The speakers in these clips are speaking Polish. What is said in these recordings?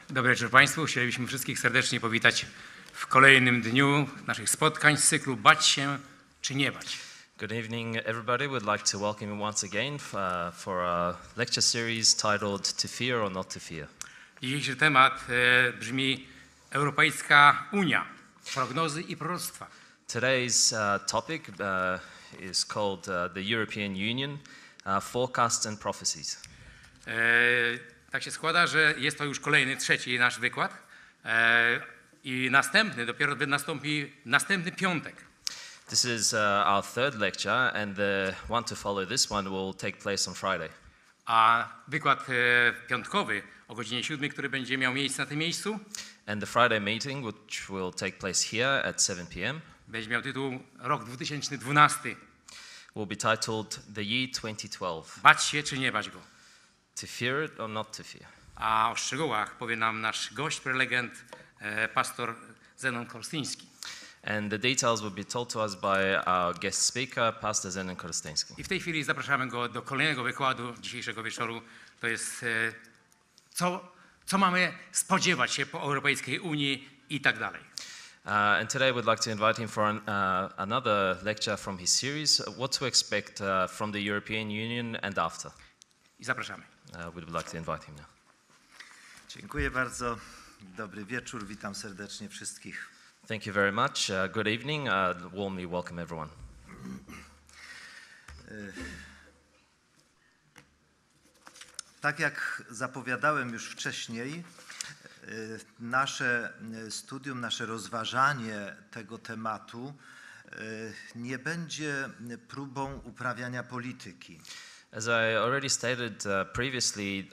Dobry wieczór Państwu. Chcielibyśmy wszystkich serdecznie powitać w kolejnym dniu naszych spotkań z cyklu Bać się czy nie bać. Good evening, everybody. We'd like to welcome you once again for a lecture series titled To Fear or Not to Fear. Dzisiejszy temat brzmi Europejska Unia, prognozy i proroctwa. Today's topic is called the European Union, Forecasts and Prophecies. Tak się składa, że jest to już kolejny, trzeci nasz wykład i następny dopiero nastąpi następny piątek. This is our third lecture, and the one to follow this one will take place on Friday. A wykład piątkowy o godzinie 7, który będzie miał miejsce na tym miejscu, And the Friday meeting, which will take place here at 7 p.m., będzie miał tytuł Rok 2012. will be titled The Year 2012. Bać się czy nie bać go? To fear it or not to fear. A o szczegółach powie nam nasz gość, prelegent, pastor Zenon Korstyński. And the details will be told to us by our guest speaker, Pastor Zenon Korstyński. I w tej chwili zapraszamy go do kolejnego wykładu dzisiejszego wieczoru. To jest co mamy spodziewać się po Europejskiej Unii i tak dalej. And today we'd like to invite him for another lecture from his series, What to Expect from the European Union and After. I zapraszamy. We'd like to invite him now. Dziękuję bardzo. Dobry wieczór. Witam serdecznie wszystkich. Thank you very much. Good evening. Warmly welcome everyone. Tak jak zapowiadałem już wcześniej, nasze studium, nasze rozważanie tego tematu nie będzie próbą uprawiania polityki. As I already stated previously,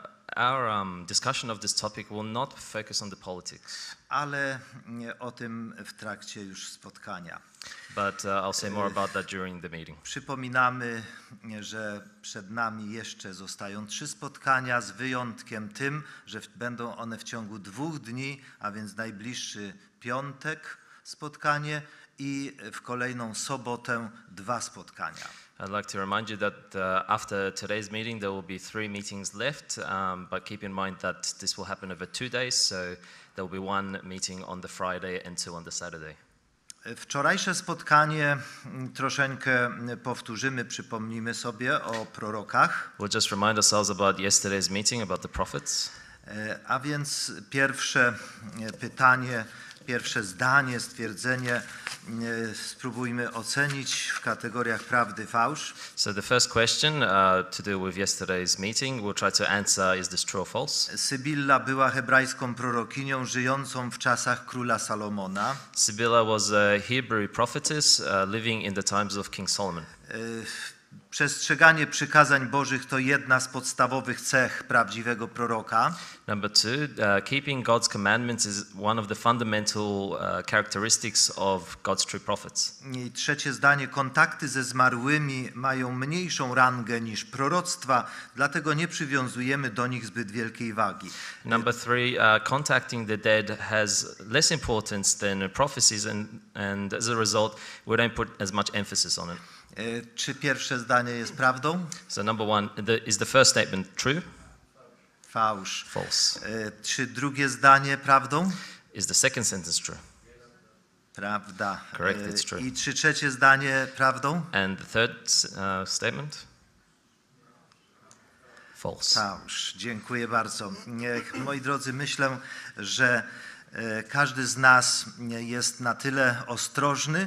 our discussion of this topic will not focus on the politics. Ale o tym w trakcie już spotkania. But I'll say more about that during the meeting. Przypominamy, że przed nami jeszcze zostają 3 spotkania, z wyjątkiem tym, że będą one w ciągu 2 dni, a więc najbliższy piątek spotkanie i w kolejną sobotę 2 spotkania. I'd like to remind you that after today's meeting there will be 3 meetings left, but keep in mind that this will happen over 2 days, so there will be 1 meeting on the Friday and 2 on the Saturday. Wczorajsze spotkanie troszeczkę powtórzymy, przypomnimy sobie o prorokach. We'll just remind ourselves about yesterday's meeting, about the prophets. A więc pierwsze pytanie, pierwsze zdanie, stwierdzenie spróbujmy ocenić w kategoriach prawdy, fałsz. So the first question to do with yesterday's meeting, we'll try to answer, is this true or false? Sybilla była hebrajską prorokinią żyjącą w czasach króla Salomona. Sibylla was a Hebrew prophetess living in the times of King Solomon. Przestrzeganie przykazań Bożych to jedna z podstawowych cech prawdziwego proroka. Number 2, keeping God's commandments is one of the fundamental characteristics of God's true prophets. I trzecie zdanie, kontakty ze zmarłymi mają mniejszą rangę niż proroctwa, dlatego nie przywiązujemy do nich zbyt wielkiej wagi. Number 3, contacting the dead has less importance than prophecies, and as a result, we don't put as much emphasis on it. Czy pierwsze zdanie jest prawdą? So number 1, is the first statement true? Fałsz. False. Czy drugie zdanie prawdą? Is the second sentence true? Prawda. Correct, it's true. I czy trzecie zdanie prawdą? And the third statement? False. Fałsz. Dziękuję bardzo. Moi drodzy, myślę, że każdy z nas jest na tyle ostrożny,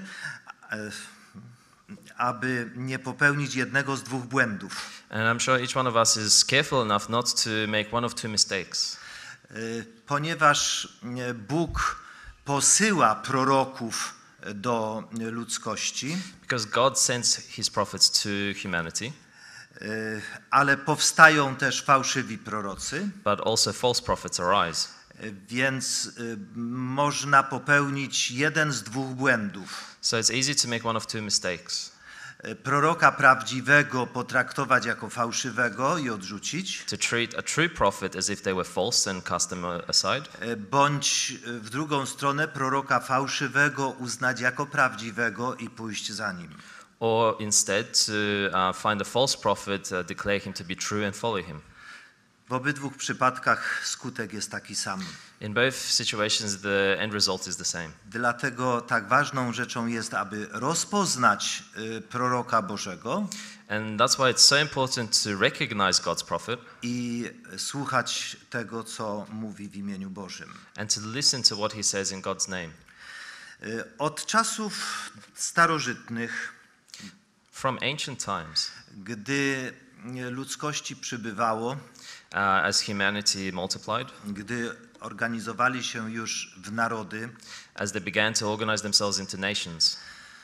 aby nie popełnić jednego z 2 błędów. And I'm sure each one of us is careful enough not to make 1 of 2 mistakes. Ponieważ Bóg posyła proroków do ludzkości, Because God sends his prophets to humanity, ale powstają też fałszywi prorocy, but also false prophets arise. więc można popełnić jeden z 2 błędów. So it's easy to make 1 of 2 mistakes. Proroka prawdziwego potraktować jako fałszywego i odrzucić, To treat a true prophet as if they were false and cast them aside, bądź w drugą stronę proroka fałszywego uznać jako prawdziwego i pójść za nim. or instead to find a false prophet, declare him to be true and follow him. W obydwu przypadkach skutek jest taki sam. In both situations, the end result is the same. Dlatego tak ważną rzeczą jest, aby rozpoznać proroka Bożego And that's why it's so important to recognize God's prophet i słuchać tego, co mówi w imieniu Bożym. and to listen to what he says in God's name. Od czasów starożytnych, From ancient times, gdy ludzkości przybywało, as humanity multiplied, gdy organizowali się już w narody, as they began to organize themselves into nations,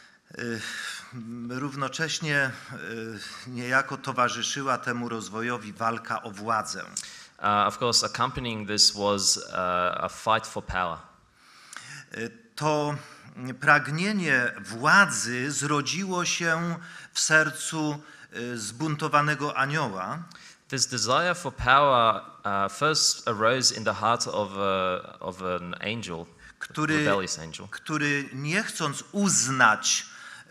równocześnie niejako towarzyszyła temu rozwojowi walka o władzę. of course, accompanying this was a fight for power. To pragnienie władzy zrodziło się w sercu zbuntowanego anioła, This desire for power first arose in the heart of an angel, a rebellious angel, który nie chcąc uznać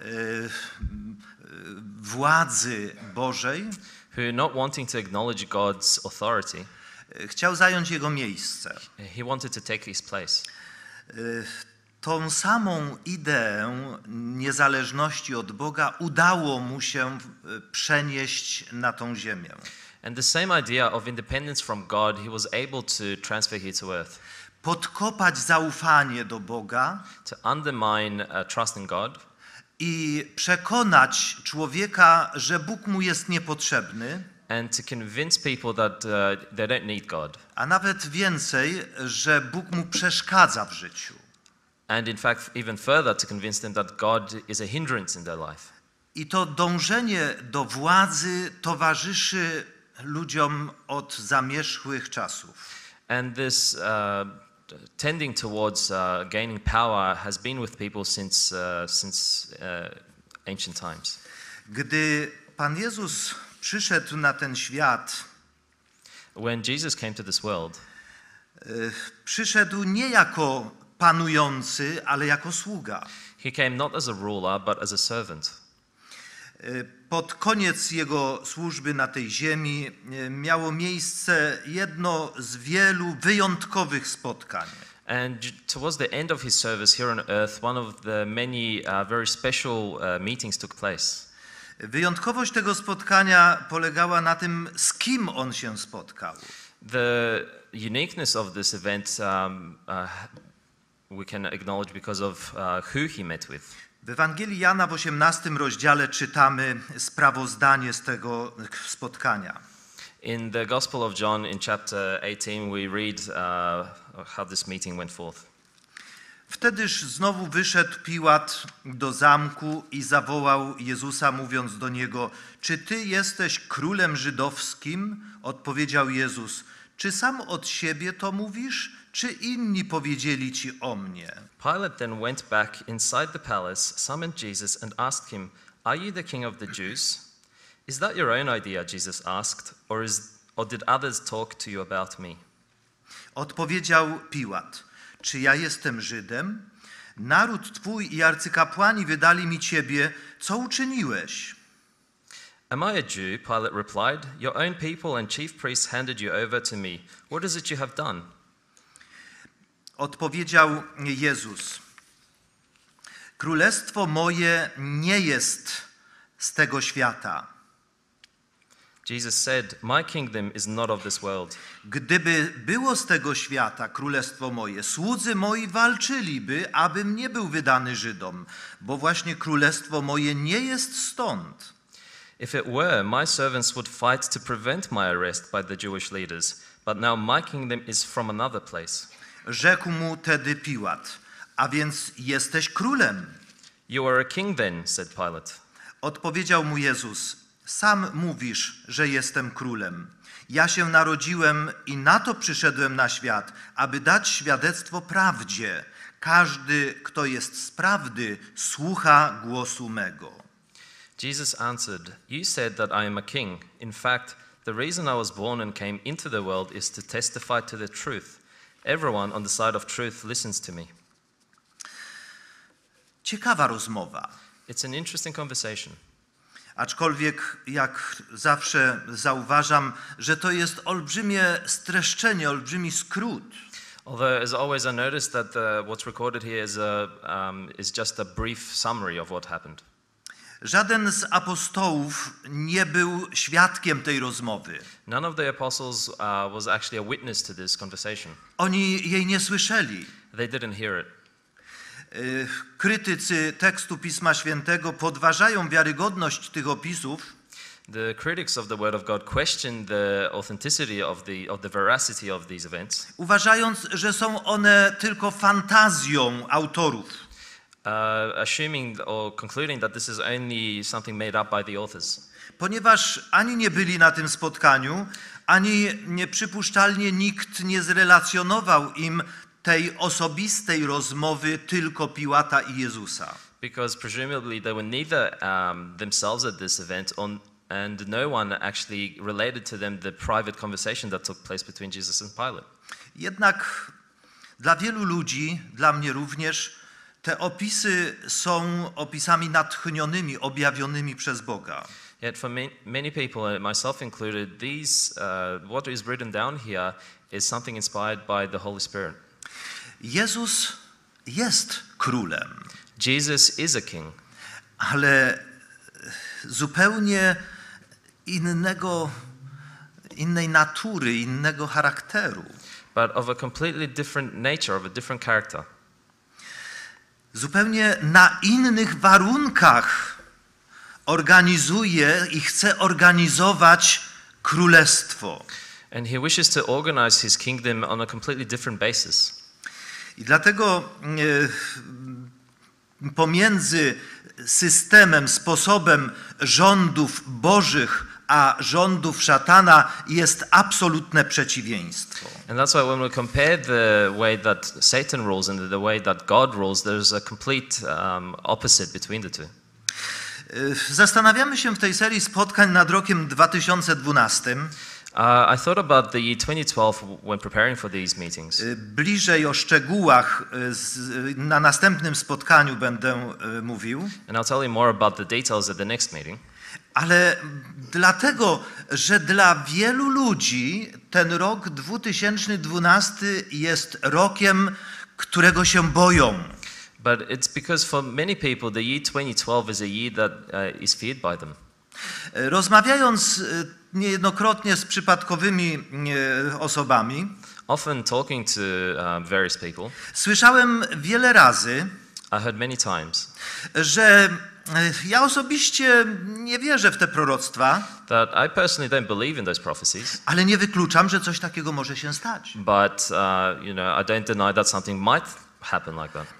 władzy Bożej, who, not wanting to acknowledge God's authority, chciał zająć jego miejsce. he wanted to take his place. Tą samą ideę niezależności od Boga udało mu się przenieść na tą ziemię. And the same idea of independence from God, he was able to transfer here to earth, Podkopać zaufanie do Boga to undermine trust in God i przekonać człowieka, że Bóg mu jest niepotrzebny, and to convince people that they don't need God. a nawet więcej, że Bóg mu przeszkadza w życiu. And in fact, even further, to convince them that God is a hindrance in their life. I to dążenie do władzy towarzyszy ludziom od zamierzchłych czasów. And this tending towards gaining power has been with people since ancient times. Gdy Pan Jezus przyszedł na ten świat, When Jesus came to this world, przyszedł nie jako panujący, ale jako sługa. he came not as a ruler, but as a servant. Pod koniec jego służby na tej ziemi miało miejsce jedno z wielu wyjątkowych spotkań. And towards the end of his service here on earth, one of the many very special meetings took place. Wyjątkowość tego spotkania polegała na tym, z kim on się spotkał. The uniqueness of this event we can acknowledge because of who he met with. W Ewangelii Jana w 18 rozdziale czytamy sprawozdanie z tego spotkania. In the Gospel of John, in chapter 18, we read how this meeting went forth. Wtedyż znowu wyszedł Piłat do zamku i zawołał Jezusa, mówiąc do niego: czy ty jesteś królem żydowskim? Odpowiedział Jezus: czy sam od siebie to mówisz, czy inni powiedzieli ci o mnie? Pilate then went back inside the palace, summoned Jesus, and asked him, "Are you the king of the Jews?" "Is that your own idea?" Jesus asked, or did others talk to you about me? Odpowiedział Piłat: czy ja jestem Żydem? Naród twój i arcykapłani wydali mi ciebie. Co uczyniłeś? Am I a Jew? Pilate replied. Your own people and chief priests handed you over to me. What is it you have done? Odpowiedział Jezus: królestwo moje nie jest z tego świata. Jesus said, "My kingdom is not of this world. Gdyby było z tego świata królestwo moje, słudzy moi walczyliby, abym nie był wydany Żydom, bo właśnie królestwo moje nie jest stąd. If it were, my servants would fight to prevent my arrest by the Jewish leaders, but now my kingdom is from another place." Rzekł mu tedy Piłat: a więc jesteś królem? You are a king then, said Pilate. Odpowiedział mu Jezus: sam mówisz, że jestem królem. Ja się narodziłem i na to przyszedłem na świat, aby dać świadectwo prawdzie. Każdy, kto jest z prawdy, słucha głosu mego. Jesus answered, "You said that I am a king. In fact, the reason I was born and came into the world is to testify to the truth. Everyone on the side of truth listens to me." Ciekawa rozmowa. It's an interesting conversation. Aczkolwiek, jak zawsze zauważam, że to jest olbrzymie streszczenie, olbrzymi skrót. Although, as always, I noticed that what's recorded here is just a brief summary of what happened. Żaden z apostołów nie był świadkiem tej rozmowy. None of the apostles was actually a witness to this conversation. Oni jej nie słyszeli. They didn't hear it. Krytycy tekstu Pisma Świętego podważają wiarygodność tych opisów, The critics of the Word of God question the authenticity of the veracity of these events, uważając, że są one tylko fantazją autorów. assuming or concluding that this is only something made up by the authors. Ponieważ ani nie byli na tym spotkaniu, ani nieprzypuszczalnie nikt nie zrelacjonował im tej osobistej rozmowy tylko Piłata i Jezusa. Because presumably they were neither themselves at this event, and no one actually related to them the private conversation that took place between Jesus and Pilate. Jednak dla wielu ludzi, dla mnie również, te opisy są opisami natchnionymi, objawionymi przez Boga. Yet for many people, myself included, what is written down here is something inspired by the Holy Spirit. Jezus jest królem, Jesus is a king, ale zupełnie innej natury, innego charakteru. but of a completely different nature, of a different character. Zupełnie na innych warunkach organizuje i chce organizować królestwo. And he wishes to organize his kingdom on a completely different basis. I dlatego pomiędzy systemem, sposobem rządów bożych a rządów szatana jest absolutne przeciwieństwo. And that's why when we compare the way that Satan rules and the way that God rules, there's a complete opposite between the two. Zastanawiamy się w tej serii spotkań nad rokiem 2012. I thought about the year 2012 when preparing for these meetings. Bliżej o szczegółach na następnym spotkaniu będę mówił. And I'll tell you more about the details at the next meeting. Ale dlatego, że dla wielu ludzi ten rok 2012 jest rokiem, którego się boją. But it's because for many people the year 2012 is a year that is feared by them. Rozmawiając niejednokrotnie z przypadkowymi osobami, Often talking to various people, słyszałem wiele razy, I heard many times że ja osobiście nie wierzę w te proroctwa, that I personally don't believe in those prophecies, ale nie wykluczam, że coś takiego może się stać. but I don't deny that something might happen like that.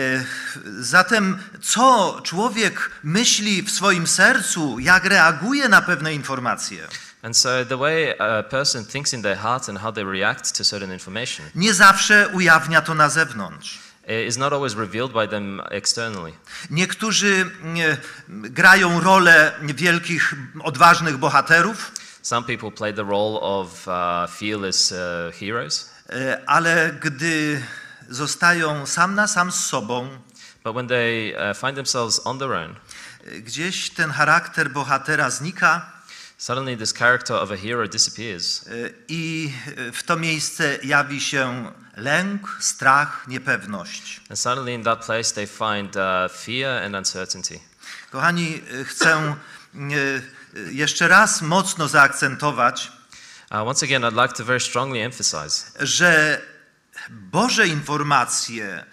Zatem co człowiek myśli w swoim sercu, jak reaguje na pewne informacje, And so the way a person thinks in their heart and how they react to certain information nie zawsze ujawnia to na zewnątrz. is not always revealed by them externally. Niektórzy grają rolę wielkich, odważnych bohaterów, Some people play the role of fearless heroes, ale gdy zostają sam na sam z sobą, but when they find themselves on their own, gdzieś ten charakter bohatera znika suddenly this character of a hero disappears, i w to miejsce jawi się lęk, strach, niepewność. and suddenly in that place they find fear and uncertainty. Kochani, chcę jeszcze raz mocno zaakcentować, Once again, I'd like to very strongly emphasize że Boże informacje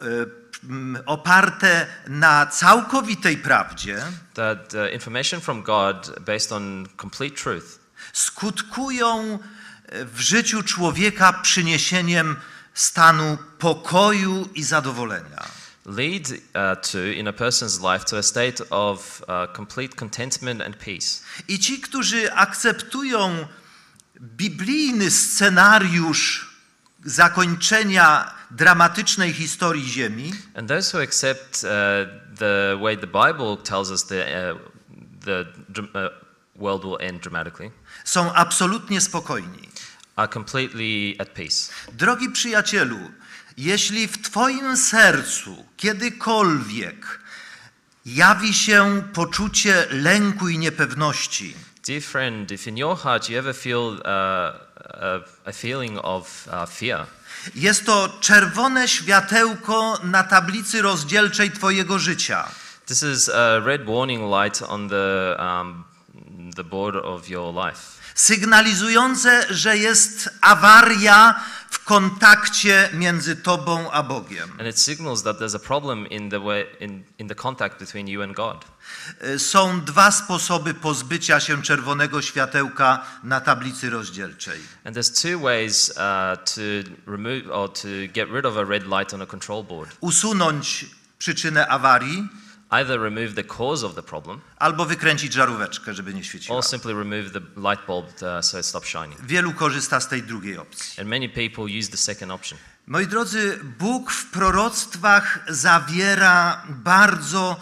oparte na całkowitej prawdzie that information from God based on complete truth skutkują w życiu człowieka przyniesieniem stanu pokoju i zadowolenia. lead in a person's life to a state of complete contentment and peace. I ci, którzy akceptują biblijny scenariush zakończenia dramatycznej historii Ziemi, And those who accept the way the Bible tells us the world will end dramatically są absolutnie spokojni. are completely at peace. Drogi przyjacielu, jeśli w twoim sercu kiedykolwiek jawi się poczucie lęku i niepewności. Dear friend, if in your heart you ever feel a feeling of fear, Jest to czerwone światełko na tablicy rozdzielczej twojego życia. this is a red warning light on the board of your life. Sygnalizujące, że jest awaria w kontakcie między tobą a Bogiem. And it signals that there's a problem in the contact between you and God. Są dwa sposoby pozbycia się czerwonego światełka na tablicy rozdzielczej. And there's two ways to remove or to get rid of a red light on a control board. Usunąć przyczynę awarii, Either remove the cause of the problem, albo wykręcić żaróweczkę, żeby nie świeciła. or simply remove the light bulb so it stops shining. Wielu korzysta z tej drugiej opcji. And many people use the second option. Moi drodzy, Bóg w proroctwach zawiera bardzo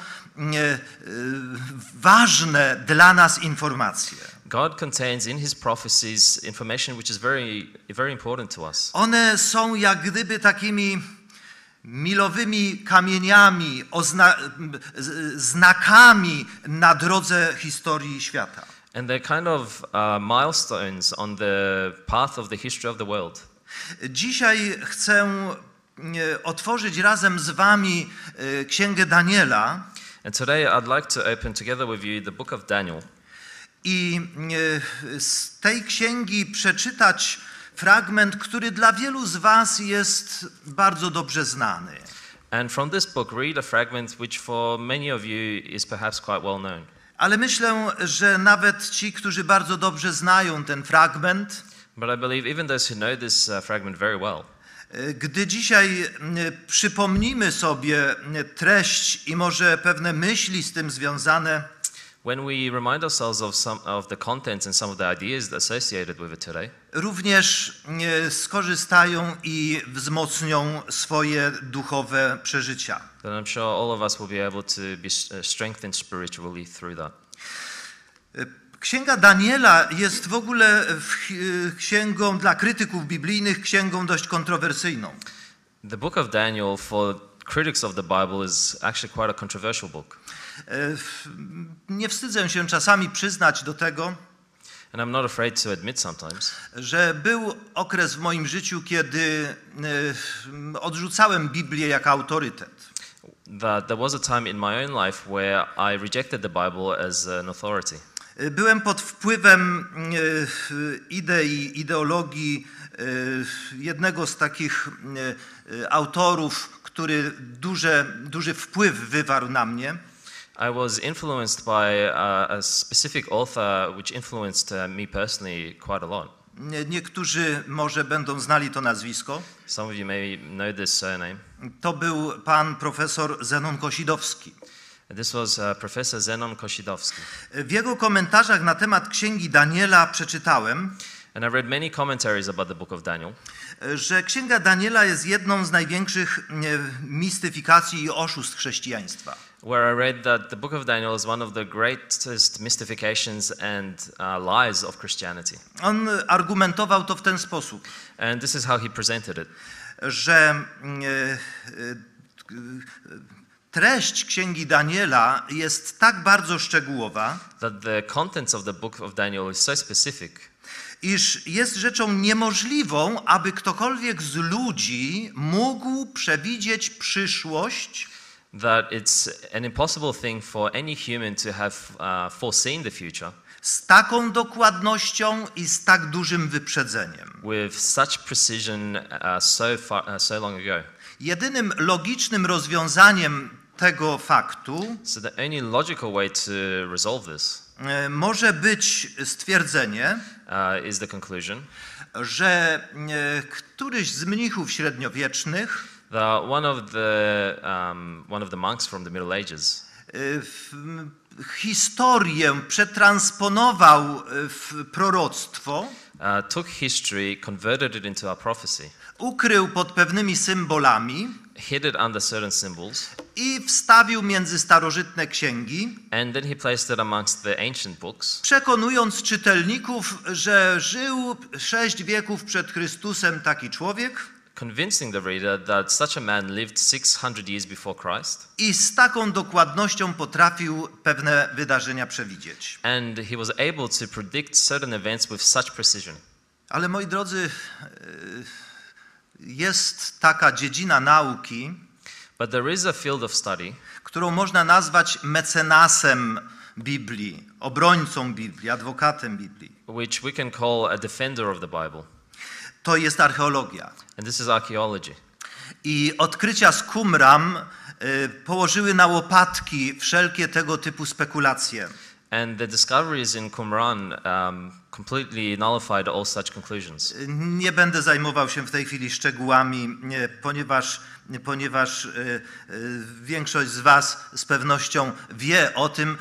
ważne dla nas informacje. God contains in his prophecies information which is very important to us. One są jak gdyby takimi milowymi kamieniami, znakami na drodze historii świata. And they're kind of milestones on the path of the history of the world. Dzisiaj chcę otworzyć razem z wami Księgę Daniela And today I'd like to open together with you the book of Daniel. i z tej księgi przeczytać fragment, który dla wielu z was jest bardzo dobrze znany. And from this book read a fragment which for many of you is perhaps quite well known. Ale myślę, że nawet ci, którzy bardzo dobrze znają ten fragment, But I believe even those who know this fragment very well, gdy dzisiaj przypomnimy sobie treść i może pewne myśli z tym związane, when we remind ourselves of some of the contents and some of the ideas associated with it today, również skorzystają i wzmocnią swoje duchowe przeżycia. then I'm sure all of us will be able to be strengthened spiritually through that. Księga Daniela jest w ogóle księgą dla krytyków biblijnych, księgą dość kontrowersyjną. The book of Daniel for critics of the Bible is actually quite a controversial book. Nie wstydzę się czasami przyznać do tego, And I'm not afraid to admit sometimes że był okres w moim życiu, kiedy odrzucałem Biblię jako autorytet. that there was a time in my own life where I rejected the Bible as an authority. Byłem pod wpływem idei, ideologii jednego z takich autorów, który duży wpływ wywarł na mnie. I was influenced by a specific author which influenced me personally quite a lot. Niektórzy może będą znali to nazwisko. Some of you may know this surname. To był pan profesor Zenon Kosidowski. This was Professor Zenon Kosidowski. W jego komentarzach na temat Księgi Daniela przeczytałem, And I read many commentaries about the book of Daniel, że Księga Daniela jest jedną z największych mistyfikacji i oszustw chrześcijaństwa. where I read that the book of Daniel is one of the greatest mystifications and lies of Christianity. On argumentował to w ten sposób, And this is how he presented it. że treść Księgi Daniela jest tak bardzo szczegółowa, That the contents of the book of Daniel is so specific iż jest rzeczą niemożliwą, aby ktokolwiek z ludzi mógł przewidzieć przyszłość that it's an impossible thing for any human to have foreseen the future z taką dokładnością i z tak dużym wyprzedzeniem. with such precision so long ago. Jedynym logicznym rozwiązaniem tego faktu So the only logical way to resolve this może być stwierdzenie, is the conclusion że któryś z mnichów średniowiecznych that one of the monks from the Middle Ages historię przetransponował w proroctwo, took history, converted it into a prophecy, ukrył pod pewnymi symbolami hid it under certain symbols, i wstawił między starożytne księgi, and then he placed it amongst the ancient books, przekonując czytelników, że żył 6 wieków przed Chrystusem taki człowiek, convincing the reader that such a man lived 600 years before Christ, i z taką dokładnością potrafił pewne wydarzenia przewidzieć. and he was able to predict certain events with such precision. Ale moi drodzy, jest taka dziedzina nauki, But there is a field of study którą można nazwać mecenasem Biblii, obrońcą Biblii, adwokatem Biblii. which we can call a defender of the Bible, To jest archeologia. and this is archaeology. I odkrycia z Qumran położyły na łopatki wszelkie tego typu spekulacje. And the discoveries in Qumran completely nullified all such conclusions. Nie będę zajmował się w tej chwili szczegółami, ponieważ większość z was z pewnością wie o tym,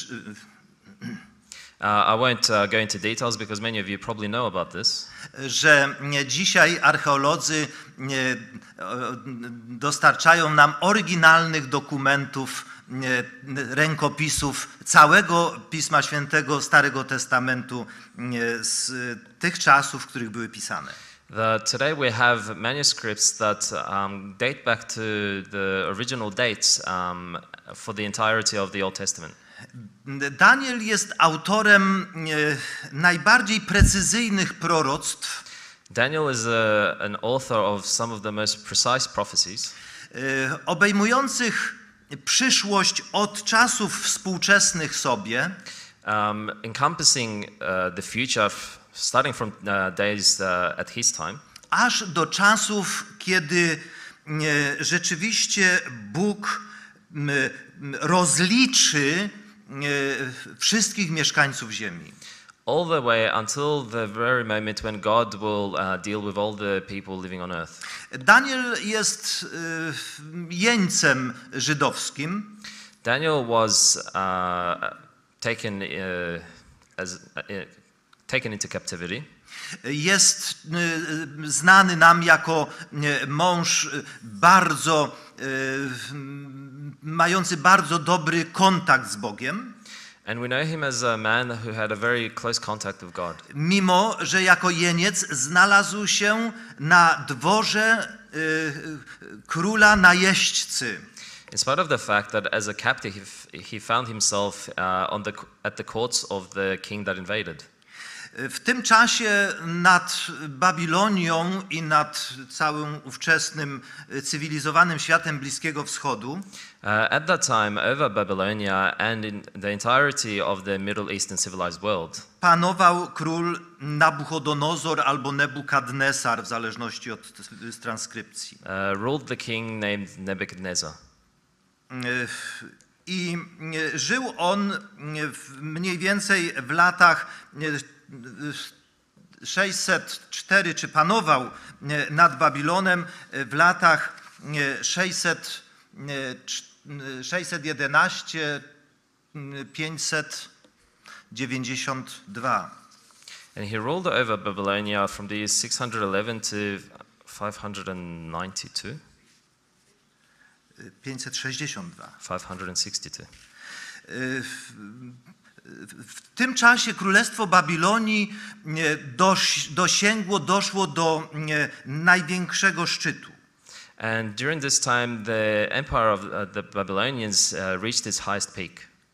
I won't go into details because many of you probably know about this. że dzisiaj archeolodzy dostarczają nam oryginalnych dokumentów, rękopisów całego Pisma Świętego, Starego Testamentu z tych czasów, w których były pisane. Today we have manuscripts that date back to the original dates for the entirety of the Old Testament. Daniel jest autorem najbardziej precyzyjnych proroctw, Daniel is an author of some of the most precise prophecies, obejmujących przyszłość od czasów współczesnych sobie, encompassing the future starting from days at his time, aż do czasów, kiedy rzeczywiście Bóg rozliczy wszystkich mieszkańców ziemi. all the way until the very moment when God will deal with all the people living on earth. Daniel jest jeńcem żydowskim. Daniel was taken into captivity. Jest znany nam jako mąż mający bardzo dobry kontakt z Bogiem, And we know him as a man who had a very close contact with God. mimo że jako jeniec znalazł się na dworze króla najeźdźcy. In spite of the fact that as a captive he found himself at the courts of the king that invaded. W tym czasie nad Babilonią i nad całym ówczesnym cywilizowanym światem Bliskiego Wschodu At that time, over Babylonia and in the entirety of the Middle Eastern civilized world, panował król Nabuchodonozor albo Nebukadnesar, w zależności od transkrypcji. ruled the king named Nebuchadnezzar. I żył on mniej więcej w latach 604, czy panował nad Babilonem w latach 611-592. And he ruled over Babylonia from the years 611 to 592. 562. 562. W tym czasie Królestwo Babilonii doszło do największego szczytu. And during this time, the empire of the Babylonians reached its highest peak.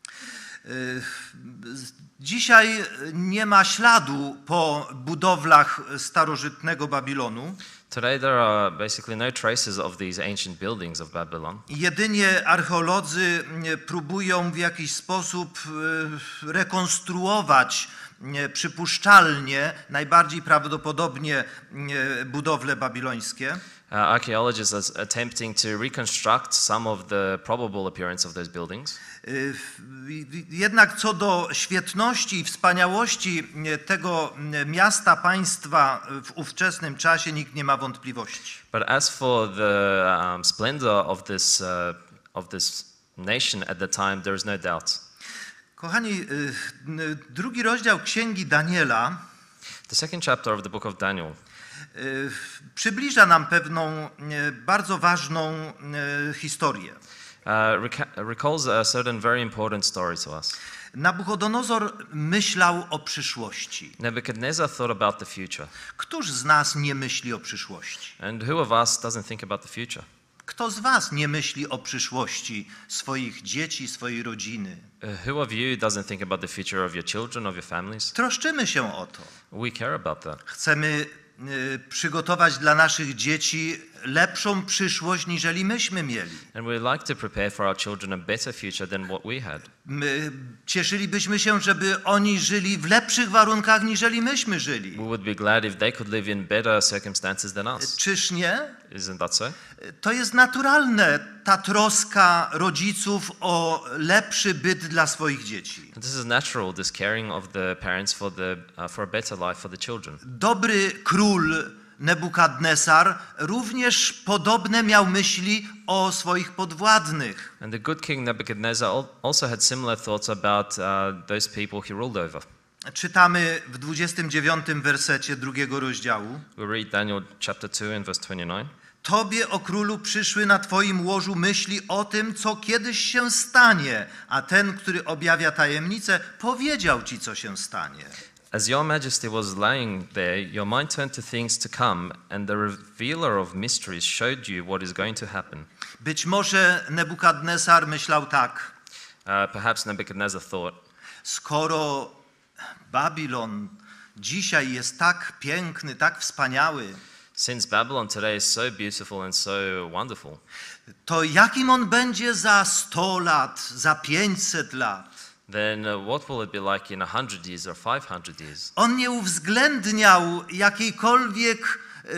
Dzisiaj nie ma śladu po budowlach starożytnego Babilonu. Today, there are basically no traces of these ancient buildings of Babylon. Jedynie archeolodzy próbują w jakiś sposób rekonstruować przypuszczalnie, najbardziej prawdopodobnie budowle babilońskie. Archaeologists are attempting to reconstruct some of the probable appearance of those buildings. Jednak co do świetności i wspaniałości tego miasta, państwa w ówczesnym czasie nikt nie ma wątpliwości. But as for the splendor of this nation at the time, there is no doubt. Kochani, drugi rozdział Księgi Daniela The second chapter of the book of Daniel przybliża nam pewną bardzo ważną historię. recalls a certain very important story to us. Nabuchodonozor myślał o przyszłości. Nebuchadnezzar thought about the future. Któż z nas nie myśli o przyszłości? And who of us doesn't think about the future? Kto z was nie myśli o przyszłości swoich dzieci, swojej rodziny? Who of you doesn't think about the future of your children, of your families? Troszczymy się o to. We care about that. Chcemy przygotować dla naszych dzieci lepszą przyszłość, niżeli myśmy mieli. And we like to prepare for our children a better future than what we had. My cieszylibyśmy się, żeby oni żyli w lepszych warunkach, niżeli myśmy żyli. We would be glad if they could live in better circumstances than us. Czyż nie? Isn't that so? To jest naturalne, ta troska rodziców o lepszy byt dla swoich dzieci. This is natural, this caring of the parents for a better life for the children. Dobry król Nebukadnesar również podobne miał myśli o swoich podwładnych. And the good king Nebuchadnezzar also had similar thoughts about those people he ruled over. Czytamy w 29 wersecie 2 rozdziału. We read Daniel chapter 2 and verse 29. Tobie, o królu, przyszły na twoim łożu myśli o tym, co kiedyś się stanie, a ten, który objawia tajemnicę, powiedział ci, co się stanie. As your majesty was lying there, your mind turned to things to come, and the revealer of mysteries showed you what is going to happen. Być może Nebukadnesar myślał tak: Perhaps Nebuchadnezzar thought, skoro Babilon dzisiaj jest tak piękny, tak wspaniały, since Babylon today is so beautiful and so wonderful, to jakim on będzie za 100 lat, za 500 lat? then what will it be like in 100 years or 500 years? On nie uwzględniał jakiejkolwiek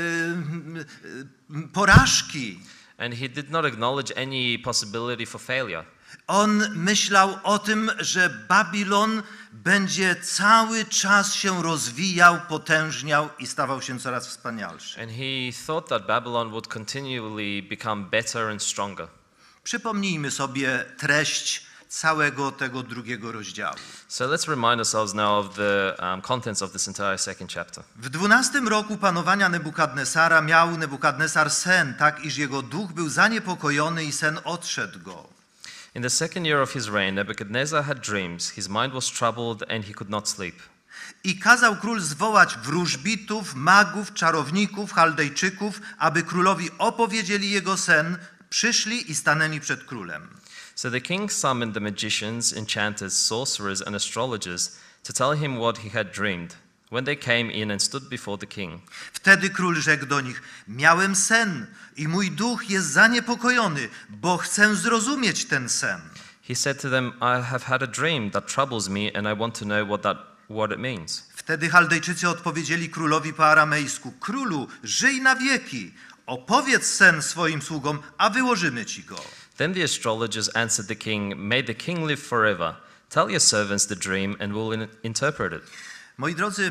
porażki. And he did not acknowledge any possibility for failure. On myślał o tym, że Babilon będzie cały czas się rozwijał, potężniał i stawał się coraz wspanialszy. And he thought that Babylon would continually become better and stronger. Przypomnijmy sobie treść całego tego 2 rozdziału. So let's remind ourselves now of the contents of this entire second chapter. W 12 roku panowania Nebukadnesara miał Nebukadnesar sen, tak iż jego duch był zaniepokojony i sen odszedł go. In the second year of his reign, Nebuchadnezzar had dreams. His mind was troubled and he could not sleep. I kazał król zwołać wróżbitów, magów, czarowników, chaldejczyków, aby królowi opowiedzieli jego sen, przyszli i stanęli przed królem. So the king summoned the magicians, enchanters, sorcerers, and astrologers to tell him what he had dreamed. When they came in and stood before the king, Wtedy król rzekł do nich: miałem sen i mój duch jest zaniepokojony, bo chcę zrozumieć ten sen. he said to them, I have had a dream that troubles me and I want to know what it means. Wtedy Chaldejczycy odpowiedzieli królowi po aramejsku: królu, żyj na wieki, opowiedz sen swoim sługom, a wyłożymy ci go. Then the astrologers answered the king, may the king live forever. Tell your servants the dream and we'll interpret it. Moi drodzy,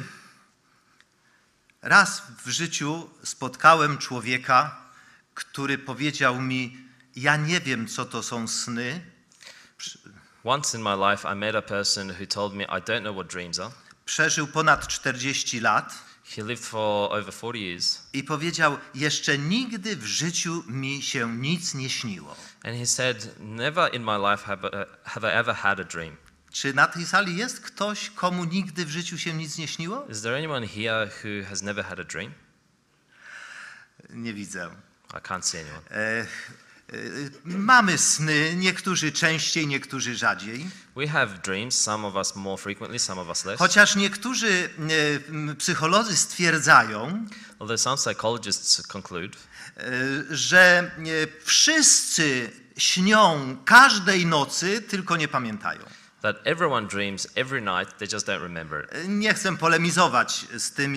raz w życiu spotkałem człowieka, który powiedział mi: ja nie wiem, co to są sny. Once in my life, I met a person who told me, I don't know what dreams are. Przeżył ponad 40 lat He lived for over 40 years. i powiedział: jeszcze nigdy w życiu mi się nic nie śniło. And he said, never in my life have I ever had a dream. Czy na tej sali jest ktoś, komu nigdy w życiu się nic nie śniło? Is there anyone here who has never had a dream? Nie widzę. I can't see anyone. Mamy sny, niektórzy częściej, niektórzy rzadziej. We have dreams, some of us more frequently, some of us less. Chociaż niektórzy psycholodzy stwierdzają, Although some psychologists conclude że wszyscy śnią każdej nocy, tylko nie pamiętają. that everyone dreams every night, they just don't remember it. Nie chcę polemizować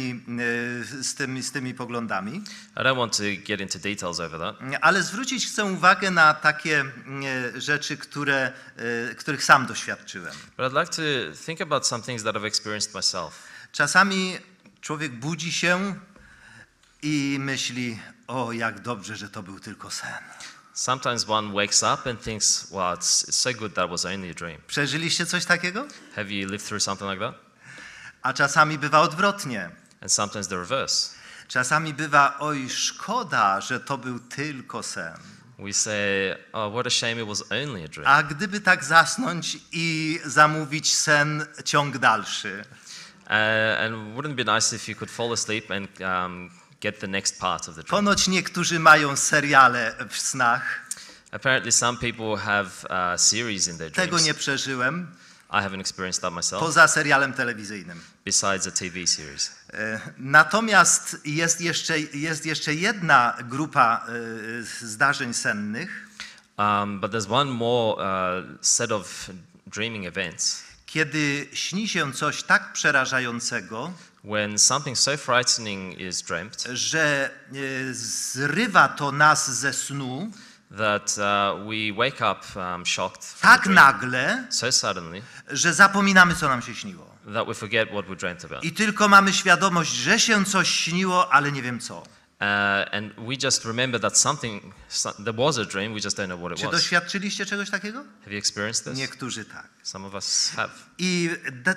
z tymi poglądami, I don't want to get into details over that, ale zwrócić chcę uwagę na takie rzeczy, których sam doświadczyłem. but I'd like to think about some things that I've experienced myself. Czasami człowiek budzi się i myśli: o, jak dobrze, że to był tylko sen. Sometimes one wakes up and thinks, wow, it's so good that was only a dream. Przeżyliście coś takiego? Have you lived through something like that? A czasami bywa odwrotnie. And sometimes the reverse. Czasami bywa: oj, szkoda, że to był tylko sen. we say, oh, what a shame it was only a dream. A gdyby tak zasnąć i zamówić sen ciąg dalszy? And wouldn't it be nice if you could fall asleep and get the next part of the dream? Ponoć niektórzy mają seriale w snach. Apparently some people have series in their Tego dreams. nie przeżyłem, I haven't experienced that myself, poza serialem telewizyjnym. besides a TV series. Natomiast jest jeszcze jedna grupa zdarzeń sennych, But there's one more set of dreaming events kiedy śni się coś tak przerażającego, when something so frightening is dreamt że zrywa to nas ze snu that we wake up shocked from tak the dream nagle, so suddenly że zapominamy, co nam się śniło. that we forget what we dreamt about. I tylko mamy świadomość, że się coś śniło, ale nie wiem co. And we just remember that there was a dream, we just don't know what it Czy was. doświadczyliście czegoś takiego? Have you experienced this? Niektórzy tak. Some of us have. I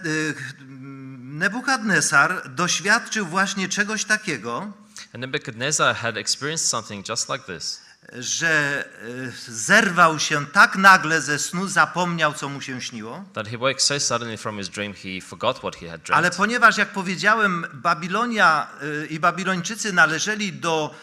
Nebukadnesar doświadczył właśnie czegoś takiego, And Nebuchadnezzar had experienced something just like this, że zerwał się tak nagle ze snu, zapomniał, co mu się śniło. that he woke so suddenly from his dream he forgot what he had Ale dreamt. ponieważ, jak powiedziałem, Babilonia i Babilończycy należeli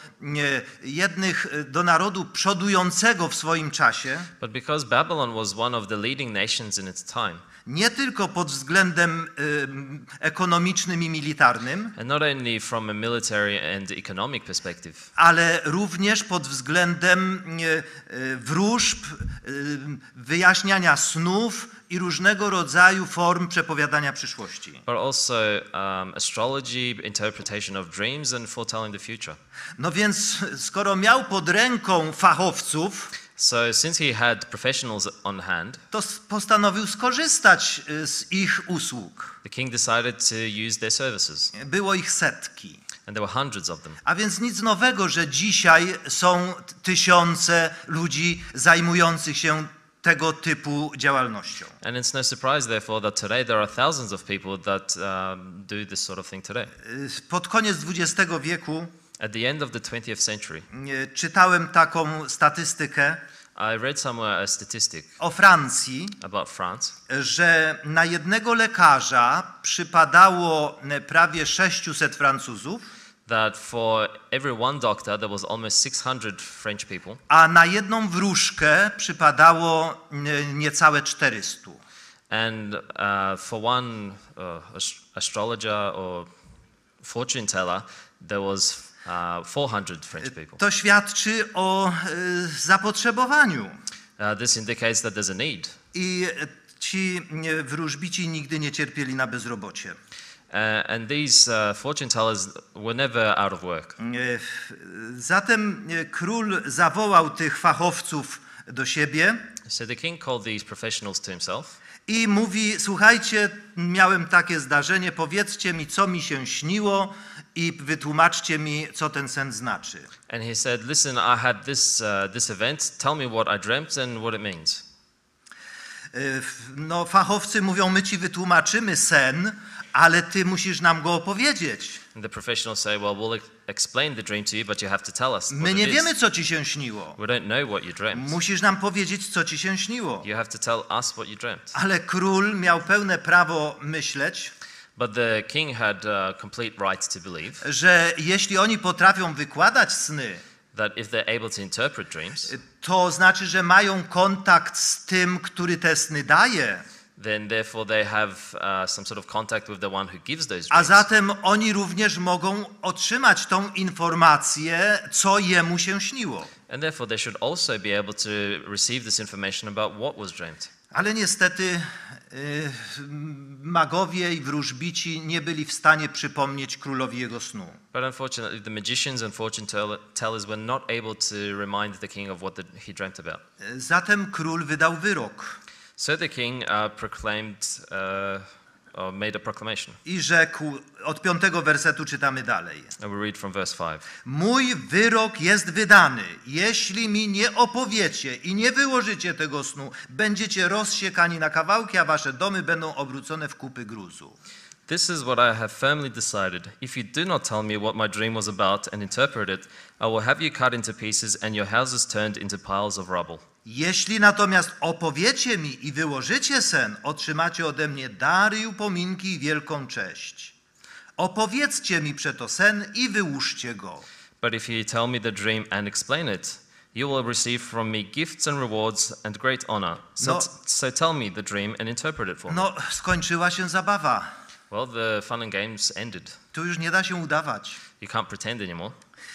do narodu przodującego w swoim czasie, But because Babylon was one of the leading nations in its time, nie tylko pod względem ekonomicznym i militarnym, and not only from a military and economic perspective, ale również pod względem wróżb, wyjaśniania snów i różnego rodzaju form przepowiadania przyszłości. but also astrology, interpretation of dreams, and foretelling the future. No więc skoro miał pod ręką fachowców, So since he had professionals on hand, to postanowił skorzystać z ich usług. the king decided to use their services, Było ich setki. and there were hundreds of them. A więc nic nowego, że dzisiaj są tysiące ludzi zajmujących się tego typu działalnością. And it's no surprise, therefore, that today there are thousands of people that do this sort of thing today. Pod koniec XX wieku At the end of the 20th century, czytałem taką statystykę I read somewhere a statistic o Francji, about France, że na jednego lekarza przypadało prawie 600 Francuzów, that for every one doctor there was almost 600 French people, a na jedną wróżkę przypadało niecałe 400. and for one astrologer or fortune teller there was 400 French people. To świadczy o zapotrzebowaniu. This indicates that there's a need. I ci wróżbici nigdy nie cierpieli na bezrobocie. And these fortune tellers were never out of work. Zatem król zawołał tych fachowców do siebie So the king called these professionals to himself, i mówi: słuchajcie, miałem takie zdarzenie, powiedzcie mi, co mi się śniło i wytłumaczcie mi, co ten sen znaczy. and he said, listen, I had this event, tell me what I dreamt and what it means. No, fachowcy mówią: my ci wytłumaczymy sen, ale ty musisz nam go opowiedzieć. And the professionals say, well, we'll explain the dream to you, but you have to tell us My what nie it wiemy, is. co ci się śniło. We don't know what you dreamt. Musisz nam powiedzieć, co ci się śniło. You have to tell us what you dreamt. Ale król miał pełne prawo myśleć, But the king had complete right to believe że jeśli oni potrafią wykładać sny, that if they're able to interpret dreams, to znaczy, że mają kontakt z tym, który te sny daje. then therefore they have some sort of contact with the one who gives those A dreams. zatem oni również mogą otrzymać tą informację, co jemu się śniło. And therefore they should also be able to receive this information about what was dreamt. Ale niestety magowie i wróżbici nie byli w stanie przypomnieć królowi jego snu. But unfortunately, the magicians and fortune tellers were not able to remind the king of what he dreamt about. Zatem król wydał wyrok So the king proclaimed, or made a proclamation. i rzekł, od 5 wersetu czytamy dalej. And we read from verse 5. Mój wyrok jest wydany. Jeśli mi nie opowiecie i nie wyłożycie tego snu, będziecie rozsiekani na kawałki, a wasze domy będą obrócone w kupy gruzu. This is what I have firmly decided. If you do not tell me what my dream was about and interpret it, I will have you cut into pieces and your houses turned into piles of rubble. Jeśli natomiast opowiecie mi i wyłożycie sen, otrzymacie ode mnie dary i upominki i wielką cześć. Opowiedzcie mi przeto sen i wyłóżcie go. But if you tell me the dream and explain it, you will receive from me gifts and rewards and great honor. So tell me the dream and interpret it for me. No, skończyła się zabawa. Well, the fun and games ended. Tu już nie da się udawać. You can't pretend anymore.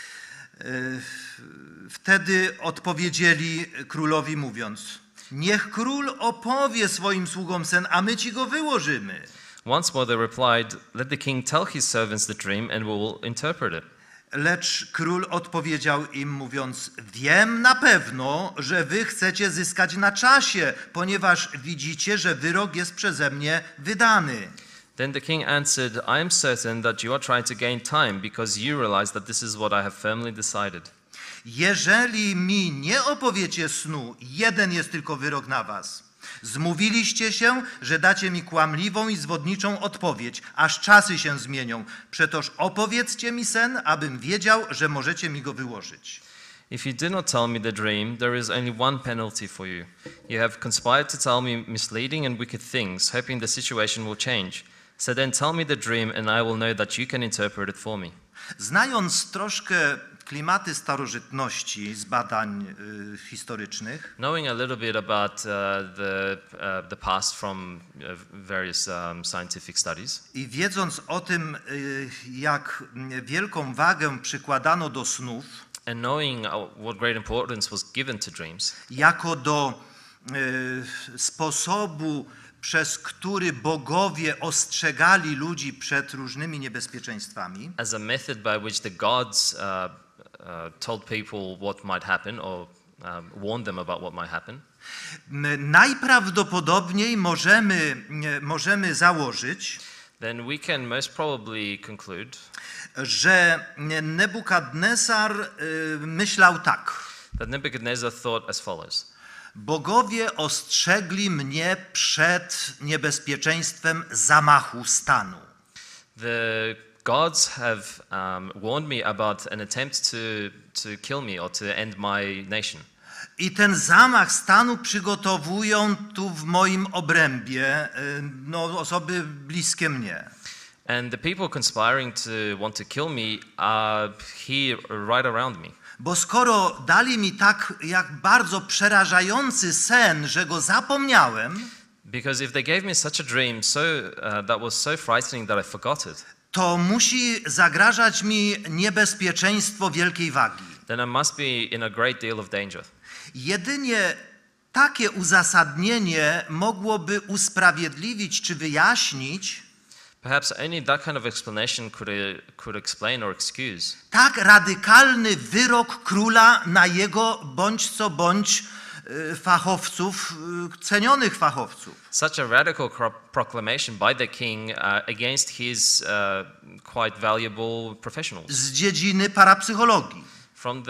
Wtedy odpowiedzieli królowi mówiąc: niech król opowie swoim sługom sen, a my ci go wyłożymy. Once more they replied, let the king tell his servants the dream and we will interpret it. Lecz król odpowiedział im mówiąc: wiem na pewno, że wy chcecie zyskać na czasie, ponieważ widzicie, że wyrok jest przeze mnie wydany. Then the king answered, I am certain that you are trying to gain time because you realize that this is what I have firmly decided. Jeżeli mi nie opowiecie snu, jeden jest tylko wyrok na was. Zmówiliście się, że dacie mi kłamliwą i zwodniczą odpowiedź, aż czasy się zmienią. Przetoż opowiedzcie mi sen, abym wiedział, że możecie mi go wyłożyć. If you do not tell me the dream, there is only one penalty for you. You have conspired to tell me misleading and wicked things, hoping the situation will change. So then tell me the dream and I will know that you can interpret it for me. Znając troszkę klimaty starożytności z badań historycznych, Knowing a little bit about the past from various scientific studies, i wiedząc o tym, jak wielką wagę przykładano do snów, and knowing what great importance was given to dreams, jako do sposobu, przez który bogowie ostrzegali ludzi przed różnymi niebezpieczeństwami, as a method by which the gods told people what might happen or warned them about what might happen, najprawdopodobniej możemy założyć, then we can most probably conclude że Nebukadnesar myślał tak: that Nebuchadnezzar thought as follows. bogowie ostrzegli mnie przed niebezpieczeństwem zamachu stanu. The gods have warned me about an attempt to kill me or to end my nation. I ten zamach stanu przygotowują tu w moim obrębie osoby bliskie mnie. And the people conspiring to want to kill me are here right around me. Bo skoro dali mi tak jak bardzo przerażający sen, że go zapomniałem, Because if they gave me such a dream that was so frightening that I forgot it, to musi zagrażać mi niebezpieczeństwo wielkiej wagi. then I must be in a great deal of danger. Jedynie takie uzasadnienie mogłoby usprawiedliwić czy wyjaśnić Perhaps only that kind of explanation could explain or excuse tak radykalny wyrok króla na jego bądź co bądź fachowców, cenionych fachowców. such a radical proclamation by the king against his quite valuable professionals Z dziedziny parapsychologii. from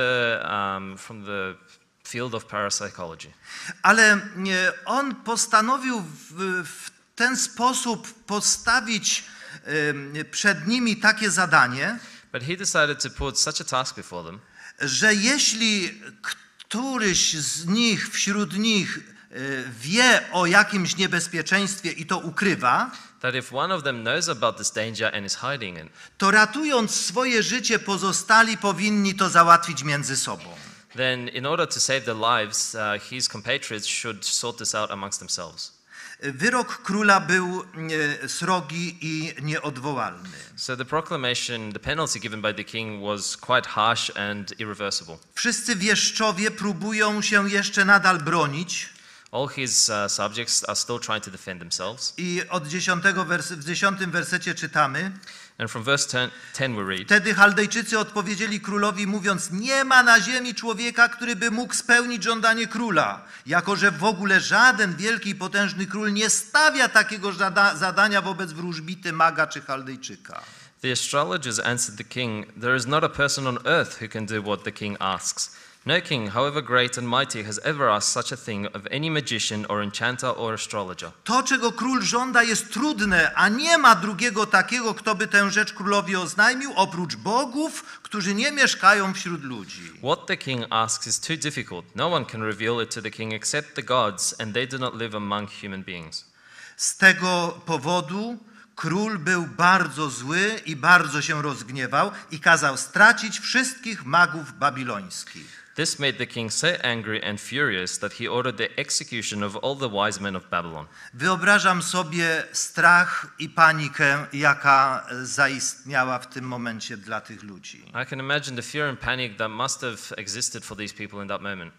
the field of parapsychology. Ale on postanowił w ten sposób postawić przed nimi takie zadanie, But he decided to put such a task before them że jeśli któryś z nich, wśród nich wie o jakimś niebezpieczeństwie i to ukrywa, that if one of them knows about this danger and is hiding it, to ratując swoje życie pozostali powinni to załatwić między sobą. then in order to save their lives, his compatriots should sort this out amongst themselves. Wyrok króla był srogi i nieodwołalny. So the proclamation, the penalty given by the king was quite harsh and irreversible. Wszyscy wieszczowie próbują się jeszcze nadal bronić All his subjects are still trying to defend themselves. i od w 10 wersecie czytamy: And from verse 10 we read, wtedy Chaldejczycy odpowiedzieli królowi mówiąc: nie ma na ziemi człowieka, który by mógł spełnić żądanie króla, jako że w ogóle żaden wielki i potężny król nie stawia takiego zadania wobec wróżbity, maga czy Chaldejczyka. The astrologers answered the king, there is not a person on earth who can do what the king asks. No king, however great and mighty, has ever asked such a thing of any magician or enchanter or astrologer. To, czego król żąda, jest trudne, a nie ma drugiego takiego, kto by tę rzecz królowi oznajmił, oprócz bogów, którzy nie mieszkają wśród ludzi. What the king asks is too difficult. No one can reveal it to the king except the gods, and they do not live among human beings. Z tego powodu król był bardzo zły i bardzo się rozgniewał i kazał stracić wszystkich magów babilońskich. This made the king so angry and furious that he ordered the execution of all the wise men of Babylon. Wyobrażam sobie strach i panikę, jaka zaistniała w tym momencie dla tych ludzi. I can imagine the fear and panic that must have existed for these people in that moment.